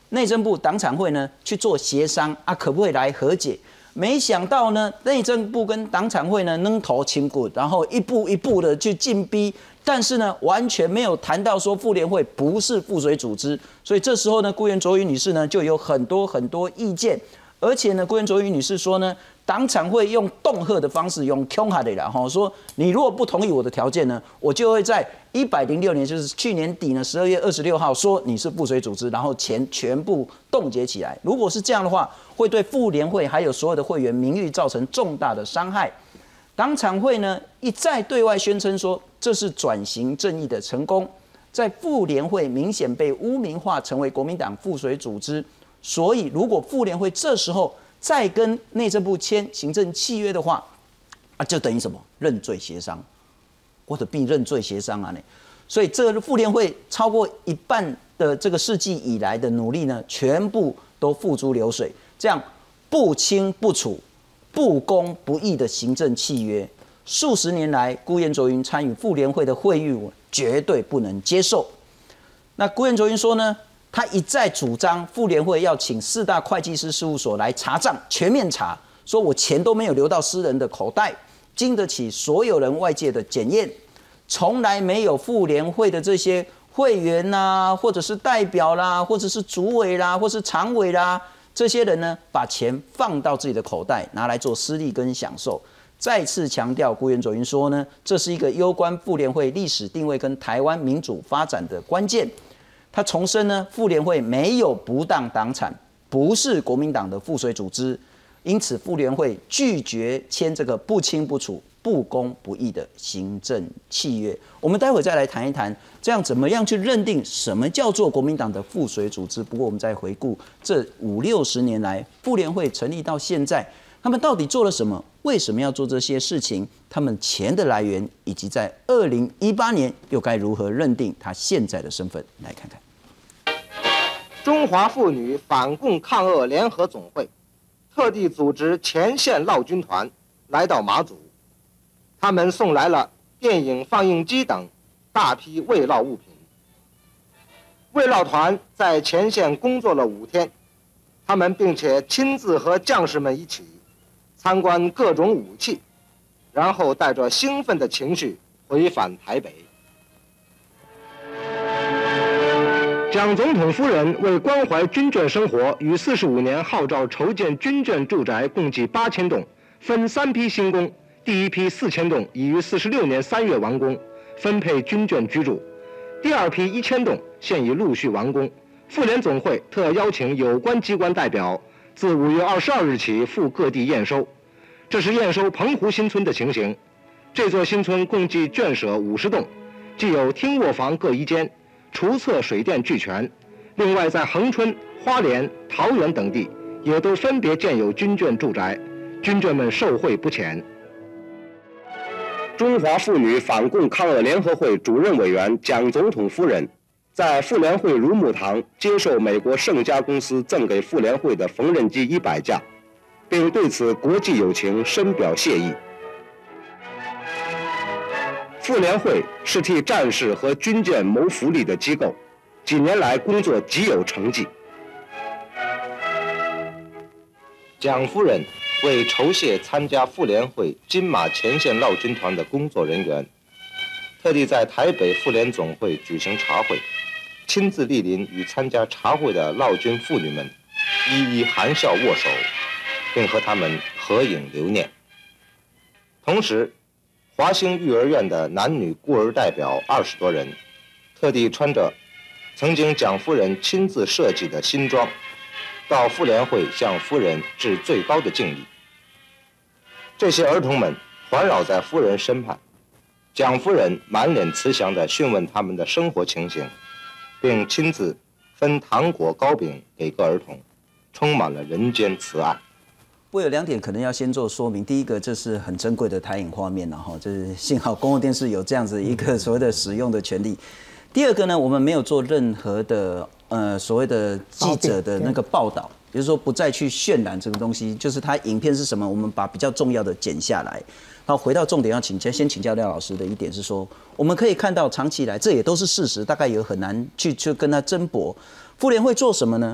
内政部党产会呢去做协商啊，可不可以来和解？没想到呢，内政部跟党产会呢扔头轻骨，然后一步一步的去进逼，但是呢，完全没有谈到说妇联会不是附属组织，所以这时候呢，顾元卓瑜女士呢就有很多很多意见，而且呢，顾元卓瑜女士说呢，党产会用恫吓的方式，用恐吓的啦，哈，说你如果不同意我的条件呢，我就会在一百零六年，就是去年底呢，十二月二十六号说你是附属组织，然后钱全部冻结起来。如果是这样的话，会对妇联会还有所有的会员名誉造成重大的伤害。党产会呢一再对外宣称说这是转型正义的成功，在妇联会明显被污名化成为国民党附属组织，所以如果妇联会这时候再跟内政部签行政契约的话，啊，就等于什么认罪协商，或者并认罪协商啊呢？所以这个妇联会超过一半的这个世纪以来的努力呢，全部都付诸流水。这样不清不楚、不公不义的行政契约，数十年来，顾元卓瑜参与妇联会的会议，绝对不能接受。那顾元卓瑜说呢？他一再主张妇联会要请四大会计师事务所来查账，全面查，说我钱都没有流到私人的口袋，经得起所有人外界的检验，从来没有妇联会的这些会员啦，或者是代表啦，或者是主委啦，或是常委啦，这些人呢，把钱放到自己的口袋，拿来做私利跟享受。再次强调，顾元卓瑜说呢，这是一个攸关妇联会历史定位跟台湾民主发展的关键。他重申呢，妇联会没有不当党产，不是国民党的附属组织，因此妇联会拒绝签这个不清不楚、不公不义的行政契约。我们待会再来谈一谈，这样怎么样去认定什么叫做国民党的附属组织？不过我们再回顾这五六十年来，妇联会成立到现在，他们到底做了什么？为什么要做这些事情？他们钱的来源，以及在二零一八年又该如何认定他现在的身份？来看看。 中华妇女反共抗俄联合总会特地组织前线劳军团来到马祖，他们送来了电影放映机等大批慰劳物品。慰劳团在前线工作了五天，他们并且亲自和将士们一起参观各种武器，然后带着兴奋的情绪回返台北。蒋总统夫人为关怀军眷生活，于四十五年号召筹建军眷住宅，共计八千栋，分三批新工。第一批四千栋已于四十六年三月完工，分配军眷居住；第二批一千栋现已陆续完工。妇联总会特邀请有关机关代表，自五月二十二日起赴各地验收。这是验收澎湖新村的情形。这座新村共计眷舍五十栋，既有厅卧房各一间。厨厕、水电俱全，另外在恒春、花莲、桃园等地也都分别建有军眷住宅，军眷们受惠不浅。中华妇女反共抗俄联合会主任委员蒋总统夫人在妇联会如沐堂接受美国盛家公司赠给妇联会的缝纫机一百架，并对此国际友情深表谢意。妇联会是替战士和军眷谋福利的机构，几年来工作极有成绩。蒋夫人为酬谢参加妇联会金马前线劳军团的工作人员，特地在台北妇联总会举行茶会，亲自莅临与参加茶会的劳军妇女们一一含笑握手，并和他们合影留念。同时，华兴育儿院的男女孤儿代表二十多人，特地穿着曾经蒋夫人亲自设计的新装，到妇联会向夫人致最高的敬意。这些儿童们环绕在夫人身畔，蒋夫人满脸慈祥地询问他们的生活情形，并亲自分糖果糕饼给各儿童，充满了人间慈爱。 我有两点可能要先做说明。第一个，这是很珍贵的台影画面，然后这是幸好公共电视有这样子一个所谓的使用的权利。第二个呢，我们没有做任何的呃所谓的记者的那个报道，也就是说不再去渲染这个东西，就是它影片是什么，我们把比较重要的剪下来。然后回到重点，要请教先请教廖老师的一点是说，我们可以看到长期以来这也都是事实，大概也很难去去跟他争驳。妇联会做什么呢？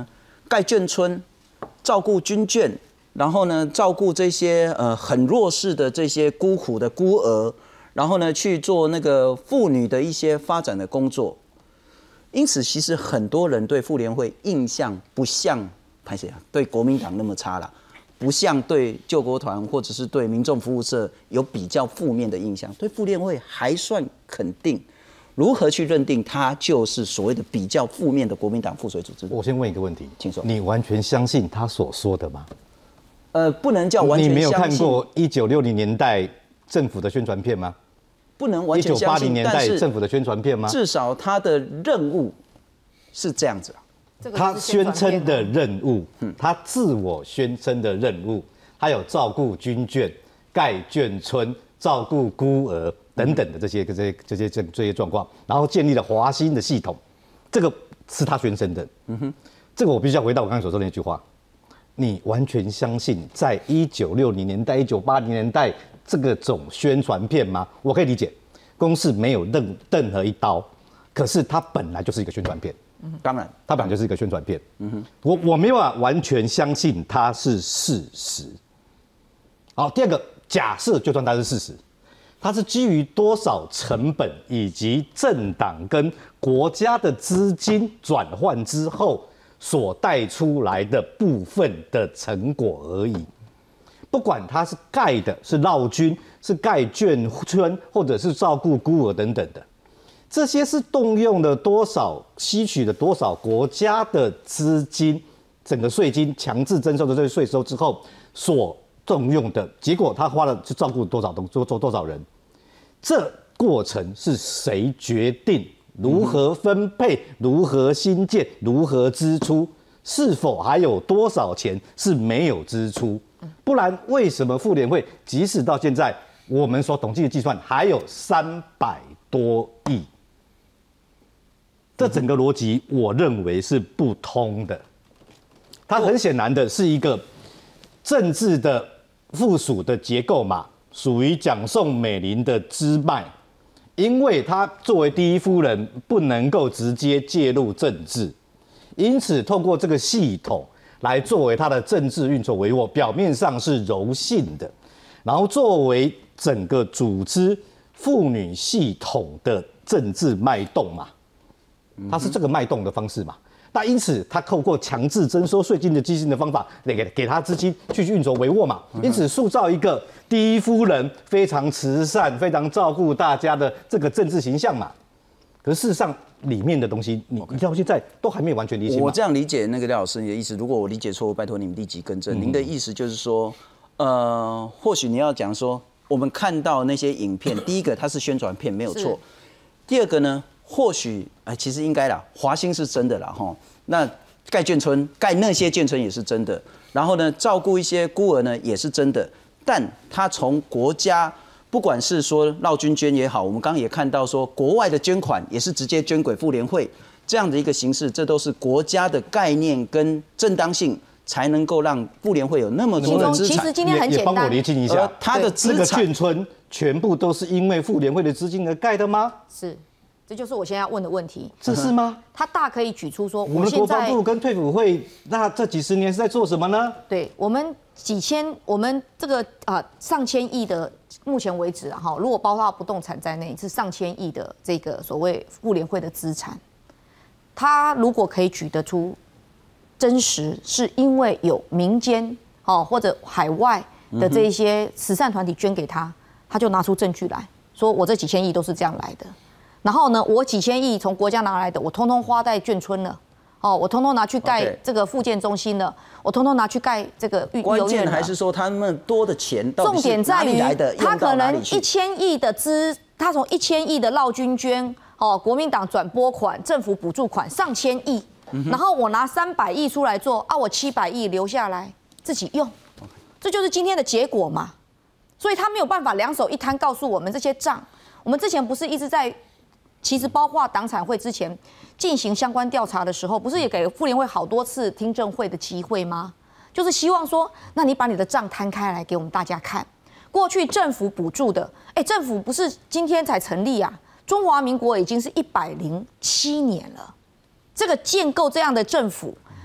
盖眷村，照顾军眷，然后呢照顾这些呃很弱势的这些孤苦的孤儿，然后呢去做那个妇女的一些发展的工作。因此，其实很多人对妇联会印象不像拍谁啊，对国民党那么差啦。不像对救国团或者是对民众服务社有比较负面的印象，对妇联会还算肯定。如何去认定它就是所谓的比较负面的国民党附属组织？ 我先问一个问题， 请说。 你完全相信他所说的吗？ 呃，不能叫完全相信。 你没有看过一九六零年代政府的宣传片吗？ 不能完全相信。 一九八零年代政府的宣传片吗？ 至少他的任务是这样子啊。 他宣称的任务，他自我宣称的任务，还有照顾军眷、盖眷村、照顾孤儿等等的这些这些这些这这些状况，然后建立了华新的系统，这个是他宣称的。嗯哼，这个我必须要回到我刚才所说的那句话，你完全相信在一九六零年代、一九八零年代这个种宣传片吗？我可以理解，公视没有任任何一刀，可是它本来就是一个宣传片。 当然， 它本来就是一个宣传片。嗯哼，我我没有办法完全相信它是事实。好，第二个，假设就算它是事实，它是基于多少成本以及政党跟国家的资金转换之后所带出来的部分的成果而已。不管它是盖的是绕军，是盖眷村，或者是照顾孤儿等等的。这些是动用了多少、吸取了多少国家的资金，整个税金强制征收的这些税收之后所动用的结果，他花了去照顾多少东多多多少人？这过程是谁决定？如何分配？如何新建？如何支出？是否还有多少钱是没有支出？不然为什么妇联会即使到现在我们所统计的计算还有三百多亿？这整个逻辑，我认为是不通的。它很显然的是一个政治的附属的结构嘛，属于蒋宋美龄的支脉，因为她作为第一夫人不能够直接介入政治，因此透过这个系统来作为她的政治运作帷幄，表面上是柔性的，然后作为整个组织妇女系统的政治脉动嘛。它是这个脉动的方式嘛？那因此，他透过强制征收税金的基金的方法，给给他资金去运作帷幄嘛。因此，塑造一个第一夫人非常慈善、非常照顾大家的这个政治形象嘛。可是事实上，里面的东西，你你到现在都还没有完全理解。 我这样理解那个廖老师你的意思，如果我理解错误，拜托你们立即更正。嗯、您的意思就是说，呃，或许你要讲说，我们看到那些影片，第一个它是宣传片没有错，第二个呢？或许哎，其实应该啦，华兴是真的啦哈。那盖眷村、盖那些眷村也是真的。然后呢，照顾一些孤儿呢也是真的。但他从国家，不管是说绕军捐也好，我们刚刚也看到说，国外的捐款也是直接捐给妇联会这样的一个形式，这都是国家的概念跟正当性，才能够让妇联会有那么多的资产。 其实今天很简单， 也帮我厘清一下， 他的资产， 这个眷村全部都是因为妇联会的资金而盖的吗？ 是。这就是我现在要问的问题， 这是吗？ 他大可以举出说， 我们的国防部跟退辅会，那这几十年是在做什么呢？ 对我们几千，我们这个啊、呃、上千亿的，目前为止啊哈，如果包括不动产在内，是上千亿的这个所谓妇联会的资产，他如果可以举得出真实，是因为有民间哦或者海外的这一些慈善团体捐给他，他就拿出证据来说，我这几千亿都是这样来的。然后呢，我几千亿从国家拿来的，我通通花在眷村了，哦，我通通拿去盖这个复健中心了，我通通拿去盖这个育幼院了。 关键还是说他们多的钱到底是哪里来的？ 重点在于他可能一千亿的资，他从一千亿的绕军捐，哦，国民党转拨款、政府补助款上千亿，嗯、然后我拿三百亿出来做，啊，我七百亿留下来自己用，这就是今天的结果嘛。所以他没有办法两手一摊告诉我们这些账。我们之前不是一直在。其实包括党产会之前进行相关调查的时候，不是也给妇联会好多次听证会的机会吗？就是希望说，那你把你的账摊开来给我们大家看。过去政府补助的，哎，政府不是今天才成立啊，中华民国已经是一百零七年了。这个建构这样的政府，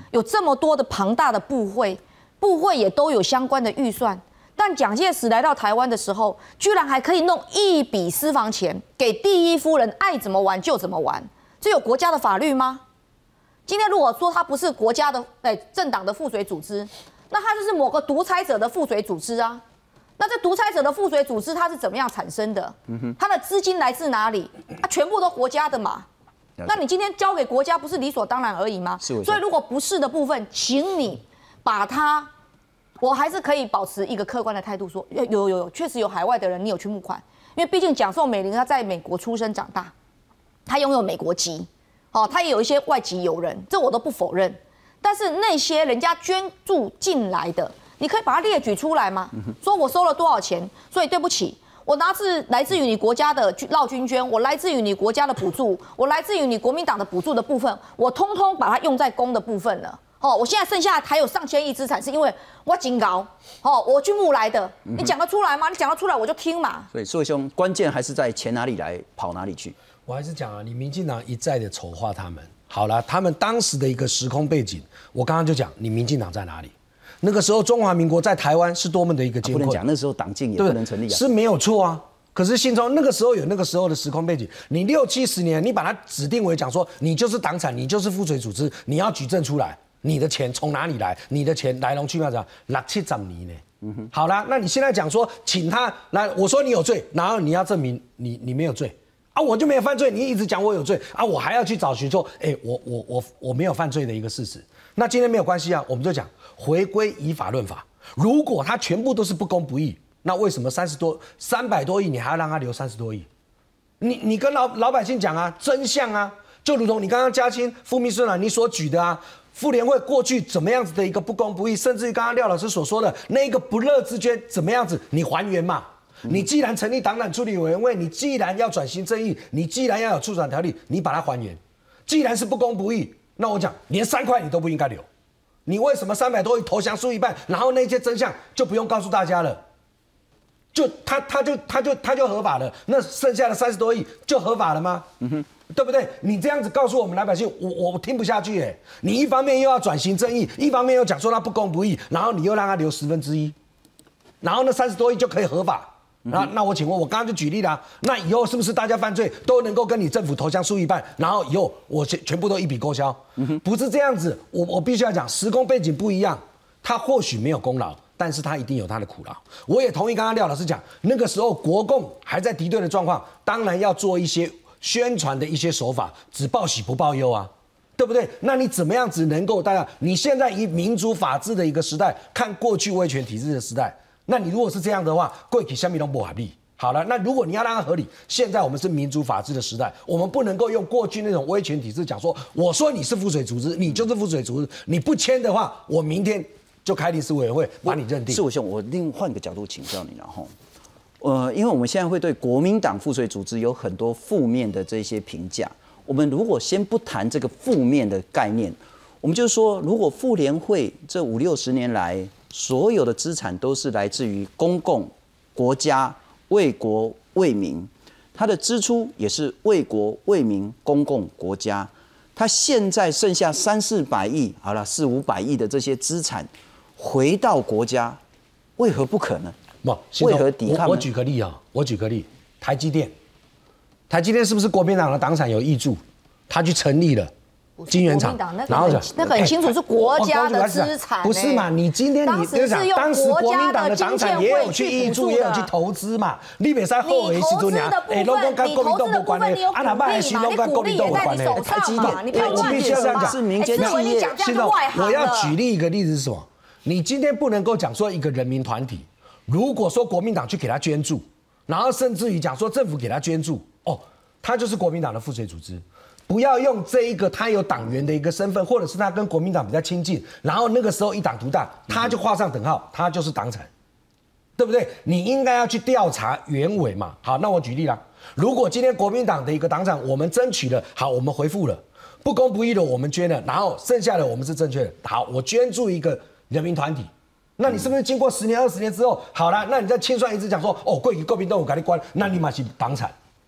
有这么多的庞大的部会，部会也都有相关的预算。但蒋介石来到台湾的时候，居然还可以弄一笔私房钱给第一夫人，爱怎么玩就怎么玩，这有国家的法律吗？今天如果说它不是国家的哎政党的附随组织，那它就是某个独裁者的附随组织啊。那这独裁者的附随组织它是怎么样产生的？它的资金来自哪里？啊，全部都国家的嘛。那你今天交给国家不是理所当然而已吗？所以如果不是的部分，请你把它。我还是可以保持一个客观的态度，说有有有，确实有海外的人你有去募款，因为毕竟蒋宋美龄她在美国出生长大，她拥有美国籍，哦，她也有一些外籍友人，这我都不否认。但是那些人家捐助进来的，你可以把它列举出来吗？说我收了多少钱，所以对不起，我拿自来自于你国家的绕军捐，我来自于你国家的补助，我来自于你国民党的补助的部分，我通通把它用在公的部分了。哦，我现在剩下还有上千亿资产，是因为我警告，哦，我去募来的，你讲得出来吗？你讲得出来我就听嘛。 所以，硕伟兄，关键还是在钱哪里来，跑哪里去。 我还是讲啊，你民进党一再的丑化他们。好了，他们当时的一个时空背景，我刚刚就讲，你民进党在哪里？那个时候中华民国在台湾是多么的一个艰困， 啊、不能讲那时候党禁也不能成立啊， 是没有错啊。可是信中那个时候有那个时候的时空背景，你六七十年，你把它指定为讲说，你就是党产，你就是附随组织，你要举证出来。你的钱从哪里来？你的钱来龙去脉怎样？六七十年呢？嗯哼，好啦，那你现在讲说，请他来，我说你有罪，然后你要证明你你没有罪啊，我就没有犯罪，你一直讲我有罪啊，我还要去找寻说，哎、欸，我我我我没有犯罪的一个事实。那今天没有关系啊，我们就讲回归以法论法。如果他全部都是不公不义，那为什么三十多三百多亿你还要让他留三十多亿？你你跟老老百姓讲啊，真相啊，就如同你刚刚嘉欣副秘书长你所举的啊。妇联会过去怎么样子的一个不公不义，甚至于刚刚廖老师所说的那个不乐之捐怎么样子，你还原嘛？嗯、你既然成立党产处理委员会，你既然要转型正义，你既然要有促转条例，你把它还原。既然是不公不义，那我讲连三块你都不应该留，你为什么三百多亿投降输一半，然后那些真相就不用告诉大家了？就他他就他就他就合法了，那剩下的三十多亿就合法了吗？嗯哼。对不对？你这样子告诉我们老百姓，我我听不下去哎！你一方面又要转型正义，一方面又讲说他不公不义，然后你又让他留十分之一，然后那三十多亿就可以合法。那那我请问，我刚刚就举例了、啊，那以后是不是大家犯罪都能够跟你政府投降输一半，然后以后我全全部都一笔勾销？不是这样子，我我必须要讲，时空背景不一样，他或许没有功劳。但是他一定有他的苦劳，我也同意刚刚廖老师讲，那个时候国共还在敌对的状况，当然要做一些宣传的一些手法，只报喜不报忧啊，对不对？那你怎么样子能够大家？你现在以民主法治的一个时代，看过去威权体制的时代，那你如果是这样的话，过去下面都不合理。好了，那如果你要让它合理，现在我们是民主法治的时代，我们不能够用过去那种威权体制讲说，我说你是附水组织，你就是附水组织，你不签的话，我明天就开临时委员会把你认定。 是我兄，我另换个角度请教你，然后。呃，因为我们现在会对国民党附随组织有很多负面的这些评价。我们如果先不谈这个负面的概念，我们就说，如果妇联会这五六十年来所有的资产都是来自于公共、国家、为国为民，它的支出也是为国为民、公共、国家，它现在剩下三四百亿，好了，四五百亿的这些资产回到国家，为何不可能？ 不， 为何抵抗？ 我, 我举个例啊，我举个例，台积电，台积电是不是国民党的党产有挹注？他去成立了晶圆厂，然后那个很清楚是国家的资产， 不是嘛？你今天你就讲，当时国民党的党产也有去挹注，也有去投资嘛。你别在后尾时阵呀，哎，拢跟国民党无关的，啊，哪办还是拢跟国民党有关的？台积电，我必须要这样讲， 是民间企业。 现在我要举例一个例子是什么？你今天不能够讲说一个人民团体。如果说国民党去给他捐助，然后甚至于讲说政府给他捐助，哦，他就是国民党的附随组织，不要用这一个他有党员的一个身份，或者是他跟国民党比较亲近，然后那个时候一党独大，他就画上等号，他就是党产，对不对？你应该要去调查原委嘛。好，那我举例啦，如果今天国民党的一个党产我们争取了，好，我们回复了，不公不义的我们捐了，然后剩下的我们是正确的，好，我捐助一个人民团体。那你是不是经过十年、二十年之后，好了，那你再清算一次讲说，哦，过去国民党有给你关，那你嘛是党产。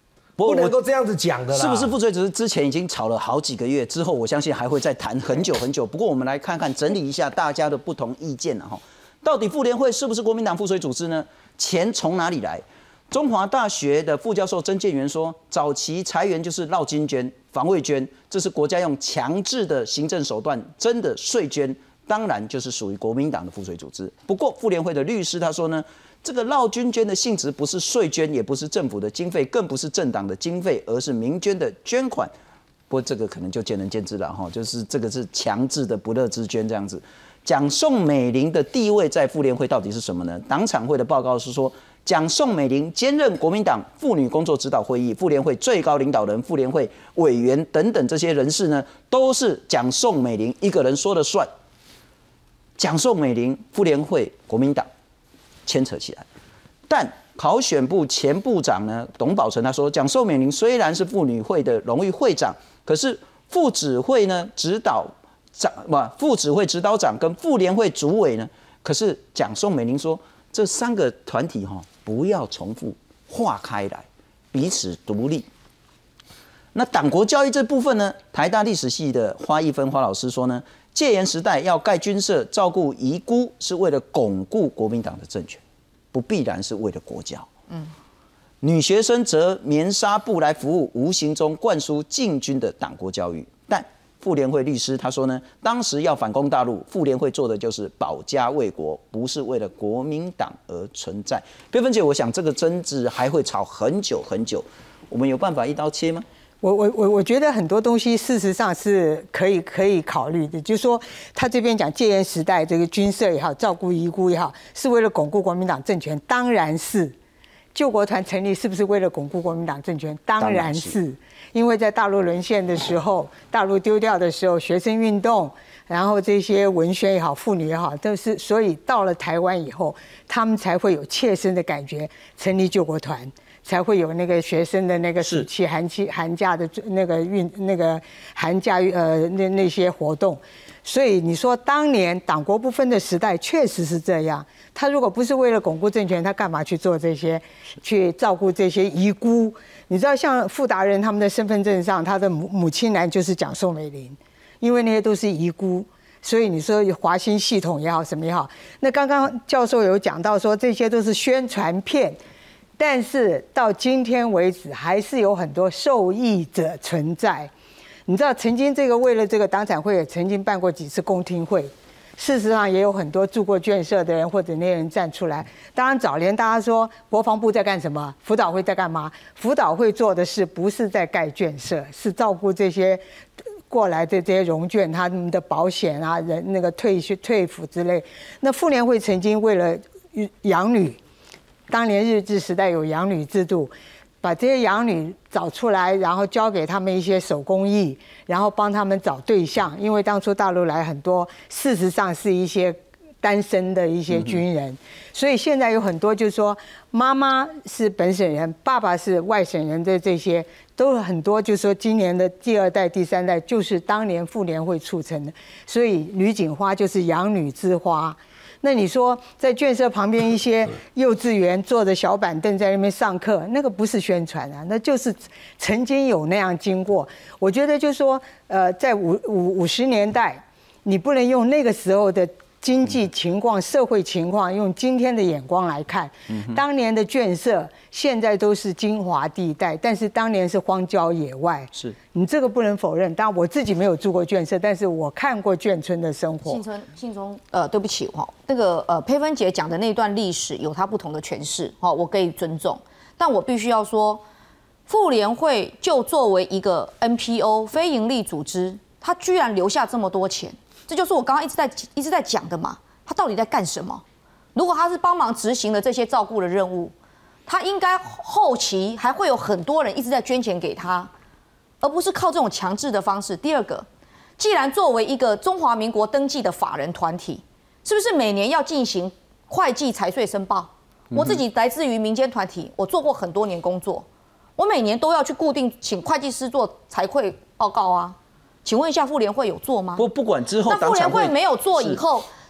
不能够这样子讲的啦。 是不是副主席之前已经吵了好几个月，之后我相信还会再谈很久很久。不过我们来看看整理一下大家的不同意见了哈。到底妇联会是不是国民党附随组织呢？钱从哪里来？中华大学的副教授曾建元说，早期财源就是绕金捐、防卫捐，这是国家用强制的行政手段，真的税捐当然就是属于国民党的附随组织。不过妇联会的律师他说呢，这个绕军捐的性质不是税捐，也不是政府的经费，更不是政党的经费，而是民捐的捐款。不过这个可能就见仁见智了哈，就是这个是强制的不乐之捐这样子。蒋宋美龄的地位在妇联会到底是什么呢？党产会的报告是说，蒋宋美龄兼任国民党妇女工作指导会议、妇联会最高领导人、妇联会委员等等这些人士呢，都是蒋宋美龄一个人说了算。蒋宋美龄、妇联会、国民党牵扯起来，但考选部前部长呢董宝成他说，蒋宋美龄虽然是妇女会的荣誉会长，可是副指挥呢指导长不副指挥指导长跟妇联会主委呢，可是蒋宋美龄说这三个团体哈不要重复，划开来，彼此独立。那党国教育这部分呢，台大历史系的花一芬花老师说呢，戒严时代要盖军舍照顾遗孤，是为了巩固国民党的政权，不必然是为了国教。嗯，女学生则棉纱布来服务，无形中灌输禁军的党国教育。但妇联会律师他说呢，当时要反攻大陆，妇联会做的就是保家卫国，不是为了国民党而存在。佩芬姐，我想这个争执还会吵很久很久，我们有办法一刀切吗？ 我我我我觉得很多东西事实上是可以可以考虑的，就是说他这边讲戒严时代这个军舍也好，照顾遗孤也好，是为了巩固国民党政权，当然是。救国团成立是不是为了巩固国民党政权？当然是，因为在大陆沦陷的时候，大陆丢掉的时候，学生运动，然后这些文宣也好，妇女也好，都是，所以到了台湾以后，他们才会有切身的感觉，成立救国团。才会有那个学生的那个暑期、寒期、寒假的那个运、那个寒假呃那那些活动，所以你说当年党国不分的时代确实是这样。他如果不是为了巩固政权，他干嘛去做这些，去照顾这些遗孤？你知道，像傅达仁他们的身份证上，他的母母亲栏就是蒋宋美龄，因为那些都是遗孤。所以你说华新系统也好，什么也好，那刚刚教授有讲到说这些都是宣传片。但是到今天为止，还是有很多受益者存在。你知道，曾经这个为了这个党产会也曾经办过几次公听会，事实上也有很多住过眷舍的人或者那些人站出来。当然，早年大家说国防部在干什么，辅导会在干嘛？辅导会做的事不是在盖眷舍，是照顾这些过来的这些荣眷，他们的保险啊、人那个退休退抚之类。那妇联会曾经为了养女。当年日治时代有养女制度，把这些养女找出来，然后教给他们一些手工艺，然后帮他们找对象。因为当初大陆来很多，事实上是一些单身的一些军人，所以现在有很多就是说，妈妈是本省人，爸爸是外省人的这些，都有很多就是说，今年的第二代、第三代就是当年妇联会促成的，所以吕锦花就是养女之花。那你说在眷舍旁边一些幼稚园坐着小板凳在那边上课，那个不是宣传啊，那就是曾经有那样经过。我觉得就是说，呃，在五五五十年代，你不能用那个时候的经济情况、社会情况，用今天的眼光来看。当年的眷舍现在都是精华地带，但是当年是荒郊野外。是你这个不能否认。当然我自己没有住过眷舍，但是我看过眷村的生活。 信聪，信聪，呃，对不起哈，那个呃，佩芬姐讲的那段历史有她不同的诠释，哈，我可以尊重，但我必须要说，妇联会就作为一个 N P O 非营利组织，它居然留下这么多钱。这就是我刚刚一直在一直在讲的嘛，他到底在干什么？如果他是帮忙执行了这些照顾的任务，他应该后期还会有很多人一直在捐钱给他，而不是靠这种强制的方式。第二个，既然作为一个中华民国登记的法人团体，是不是每年要进行会计财税申报？我自己来自于民间团体，我做过很多年工作，我每年都要去固定请会计师做财会报告啊。请问一下，妇联会有做吗？ 不，不管之后， 那妇联会没有做以后，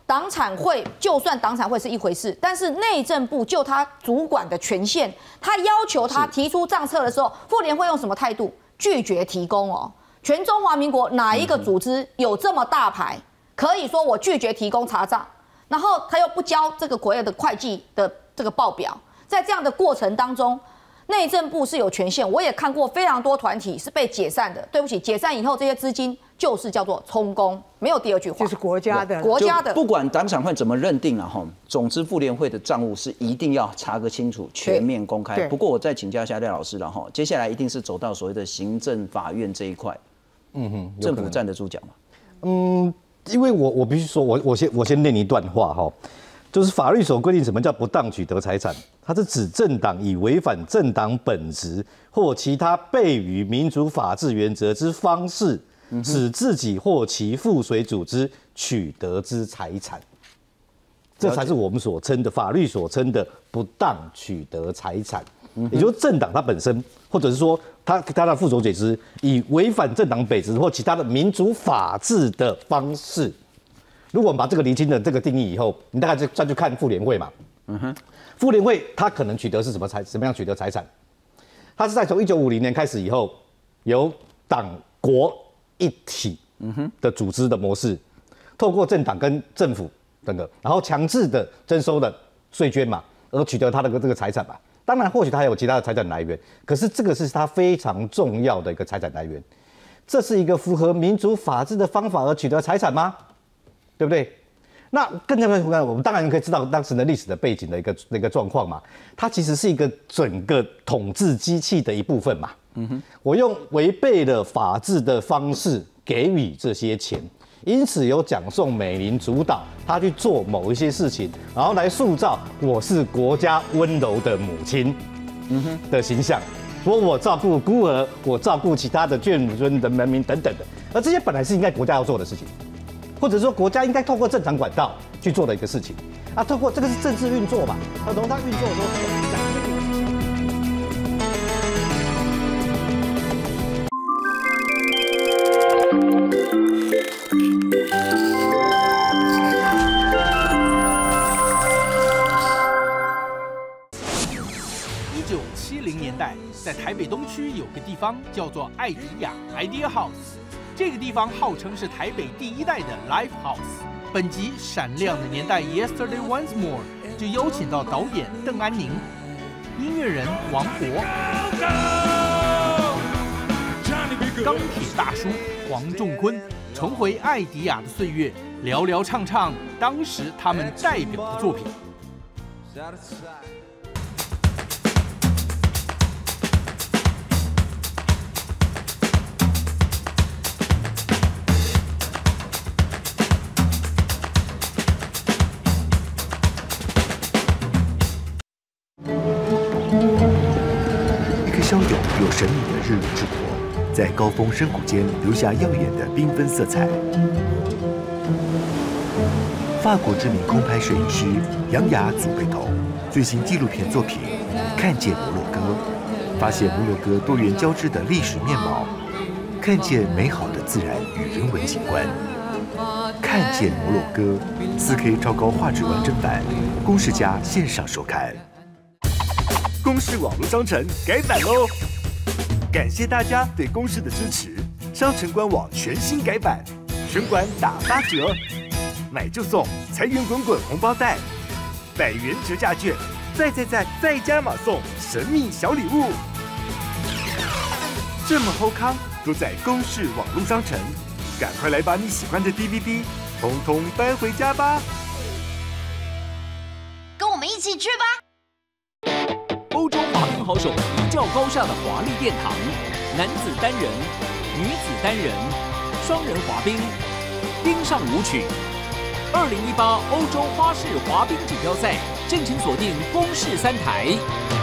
党产会就算党产会是一回事，但是内政部就他主管的权限，他要求他提出账册的时候，妇联会用什么态度？拒绝提供哦。全中华民国哪一个组织有这么大牌，可以说我拒绝提供查账，然后他又不交这个国有的会计的这个报表，在这样的过程当中。内政部是有权限，我也看过非常多团体是被解散的。对不起，解散以后这些资金就是叫做充公，没有第二句话， 就是国家的， 国家的。 不管党产会怎么认定了哈，总之妇联会的账务是一定要查个清楚，全面公开。不过我再请教一下廖老师了哈，接下来一定是走到所谓的行政法院这一块，嗯哼，政府站得住脚吗？ 嗯，因为我我必须说，我我先我先念一段话哈。就是法律所规定什么叫不当取得财产，它是指政党以违反政党本质或其他悖于民主法治原则之方式，使自己或其附属组织取得之财产，这才是我们所称的法律所称的不当取得财产。也就是政党它本身，或者是说它它的附属组织以违反政党本质或其他的民主法治的方式。如果我们把这个厘清的这个定义以后，你大概就再去看妇联会嘛。嗯哼，妇联会它可能取得是什么财，什么样取得财产？它是在从一九五零年开始以后，由党国一体的组织的模式，透过政党跟政府等等，然后强制的征收的税捐嘛，而取得它的这个财产嘛。当然，或许它还有其他的财产来源，可是这个是它非常重要的一个财产来源。这是一个符合民主法治的方法而取得财产吗？对不对？那更加的，我们当然可以知道当时的历史的背景的一个一个状况嘛。它其实是一个整个统治机器的一部分嘛。嗯哼，我用违背了法治的方式给予这些钱，因此由蒋宋美龄主导，他去做某一些事情，然后来塑造我是国家温柔的母亲，嗯哼的形象。说我照顾孤儿，我照顾其他的眷村的人民等等的，而这些本来是应该国家要做的事情。或者说，国家应该透过正常管道去做的一个事情，啊，透过这个是政治运作嘛，那从它运作的时候， 一九七零年代，在台北东区有个地方叫做艾迪亚 （Idea House）。这个地方号称是台北第一代的 Live House。本集《闪亮的年代 Yesterday Once More》就邀请到导演邓安宁、音乐人王博、钢铁大叔黄仲坤，重回艾迪亚的岁月，聊聊唱唱当时他们代表的作品。 骁勇又神秘的日落之国，在高峰深谷间留下耀眼的缤纷色彩。法国知名空拍摄影师杨雅祖贝头最新纪录片作品《看见摩洛哥》，发现摩洛哥多元交织的历史面貌，看见美好的自然与人文景观。看见摩洛哥 四K 超高画质完整版，公视家线上收看。公视网络商城改版喽！感谢大家对公视的支持，商城官网全新改版，全馆打八折，买就送财源滚滚红包袋，百元折价券，再再再再加码送神秘小礼物。这么好康都在公视网络商城，赶快来把你喜欢的 D V D 通通搬回家吧！ 跟我们一起去吧！ 欧洲滑冰好手一较高下的华丽殿堂，男子单人、女子单人、双人滑冰，冰上舞曲。二零一八欧洲花式滑冰锦标赛，敬请锁定公视三台。